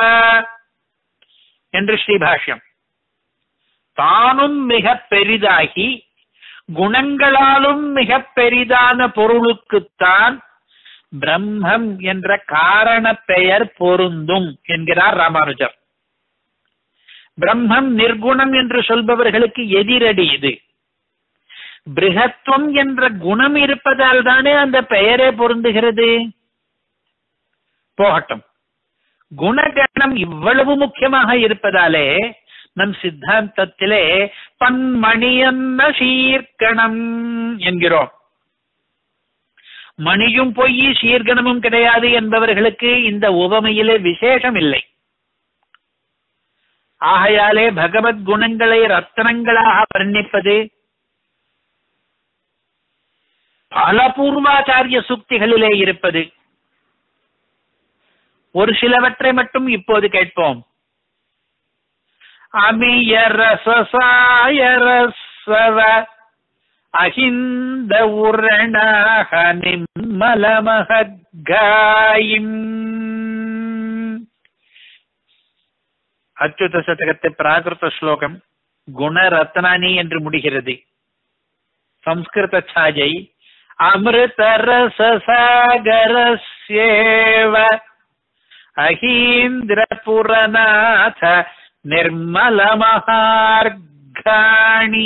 என்று ஸ்ரீபாஷ்யம். தானும் மிக பெரிதாகி குணங்களாலும் மிக பெரிதான பொருளுக்குத்தான் பிரம்மம் என்ற காரண பெயர் பொருந்தும் என்கிறார் ராமானுஜர். பிரம்மம் நிர்குணம் என்று சொல்பவர்களுக்கு எதிரடி இது. பிருஹத்வம் என்ற குணம் இருப்பதால் தானே அந்த பெயரே பொருந்துகிறது. போகட்டும், குணகணம் இவ்வளவு முக்கியமாக இருப்பதாலே நம் சித்தாந்தத்திலே பன்மணியன்ன சீர்கணம் என்கிறோம். மணியும் பொய் சீர்கணமும் கிடையாது என்பவர்களுக்கு இந்த உவமையிலே விசேஷம் இல்லை. ஆகையாலே பகவத் குணங்களை ரத்னங்களாக வர்ணிப்பது பல பூர்வாச்சாரிய சுக்திகளிலே இருப்பது. ஒரு சிலவற்றை மட்டும் இப்போது கேட்போம். அமியரசாயரசவ அஹிந்த உரணஹ நிம்மலமஹத்காயிம். அச்சுத சதகத்தை பிராகிருத ஸ்லோகம் குணரத்னானி என்று முடிகிறது. சம்ஸ்கிருத சாஜை அமிர்தரசசாகரஸ்யேவ அஹீந்திர புரநாத நிர்மலமஹார்காணி.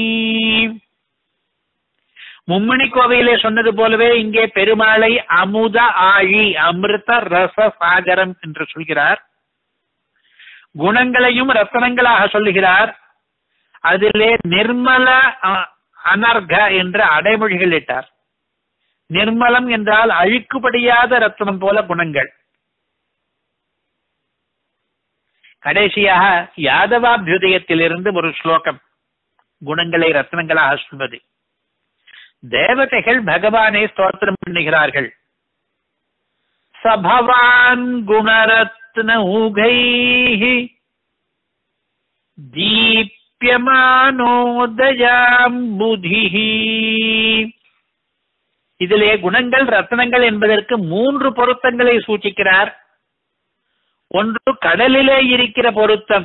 மும்மணி கோவையிலே சொன்னது போலவே இங்கே பெருமாளை அமுத ஆழி, அமிர்த ரச சாகரம் என்று சொல்கிறார். குணங்களையும் ரத்தனங்களாக சொல்லுகிறார். அதிலே நிர்மல அனர்க என்ற அடைமொழிகள் இட்டார். நிர்மலம் என்றால் அழுக்குபடியாத ரத்தனம் போல குணங்கள். கடைசியாக யாதவாபியுதயத்திலிருந்து ஒரு ஸ்லோகம் குணங்களை ரத்னங்களாக சொல்வது. தேவதைகள் பகவானை ஸ்தோத்திரம் பண்ணுகிறார்கள். சபவான் குணரத்ன ஊகைஹி தீப்யமானோதயாம் புதிஹி. இதிலே குணங்கள் ரத்னங்கள் என்பதற்கு மூன்று பொருத்தங்களை சூச்சிக்கிறார். ஒன்று கடலிலே இருக்கிற பொருத்தம்,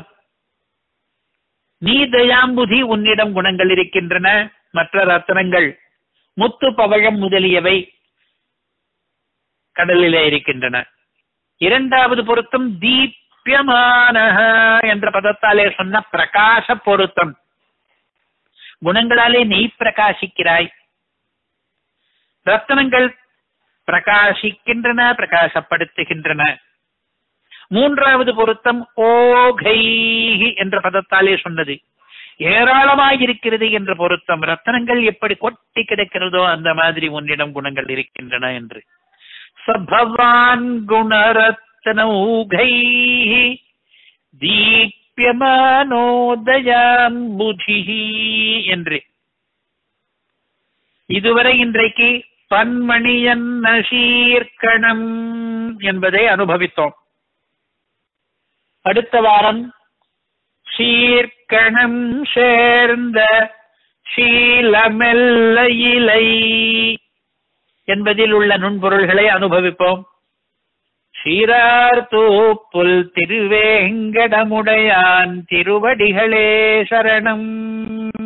நீ தயாம்புதி, உன்னிடம் குணங்கள் இருக்கின்றன. மற்ற ரத்னங்கள் முத்து பவழம் முதலியவை கடலிலே இருக்கின்றன. இரண்டாவது பொருத்தம் தீப்யமான என்ற பதத்தாலே சொன்ன பிரகாச பொருத்தம், குணங்களாலே நீ பிரகாசிக்கிறாய். ரத்னங்கள் பிரகாசிக்கின்றன, பிரகாசப்படுத்துகின்றன. மூன்றாவது பொருத்தம் ஓகை என்ற பதத்தாலே சொன்னது, ஏராளமாயிருக்கிறது என்ற பொருத்தம். ரத்னங்கள் எப்படி கொட்டி கிடக்கிறதோ அந்த மாதிரி உன்னிடம் குணங்கள் இருக்கின்றன என்று. சபவான் குணரத்ன ஊகை தீப்யமானோதயாம் புதிஹி என்று. இதுவரை இன்றைக்கு பன்மணியன் சீர்கணம் என்பதை அனுபவித்தோம். அடுத்த வாரம் சீர்கணம் சேர்ந்த சீலமெல்ல இலை என்பதில் உள்ள நுண்பொருள்களை அனுபவிப்போம். சீரார் தூப்புல் திருவேங்கடமுடையான் திருவடிகளே சரணம்.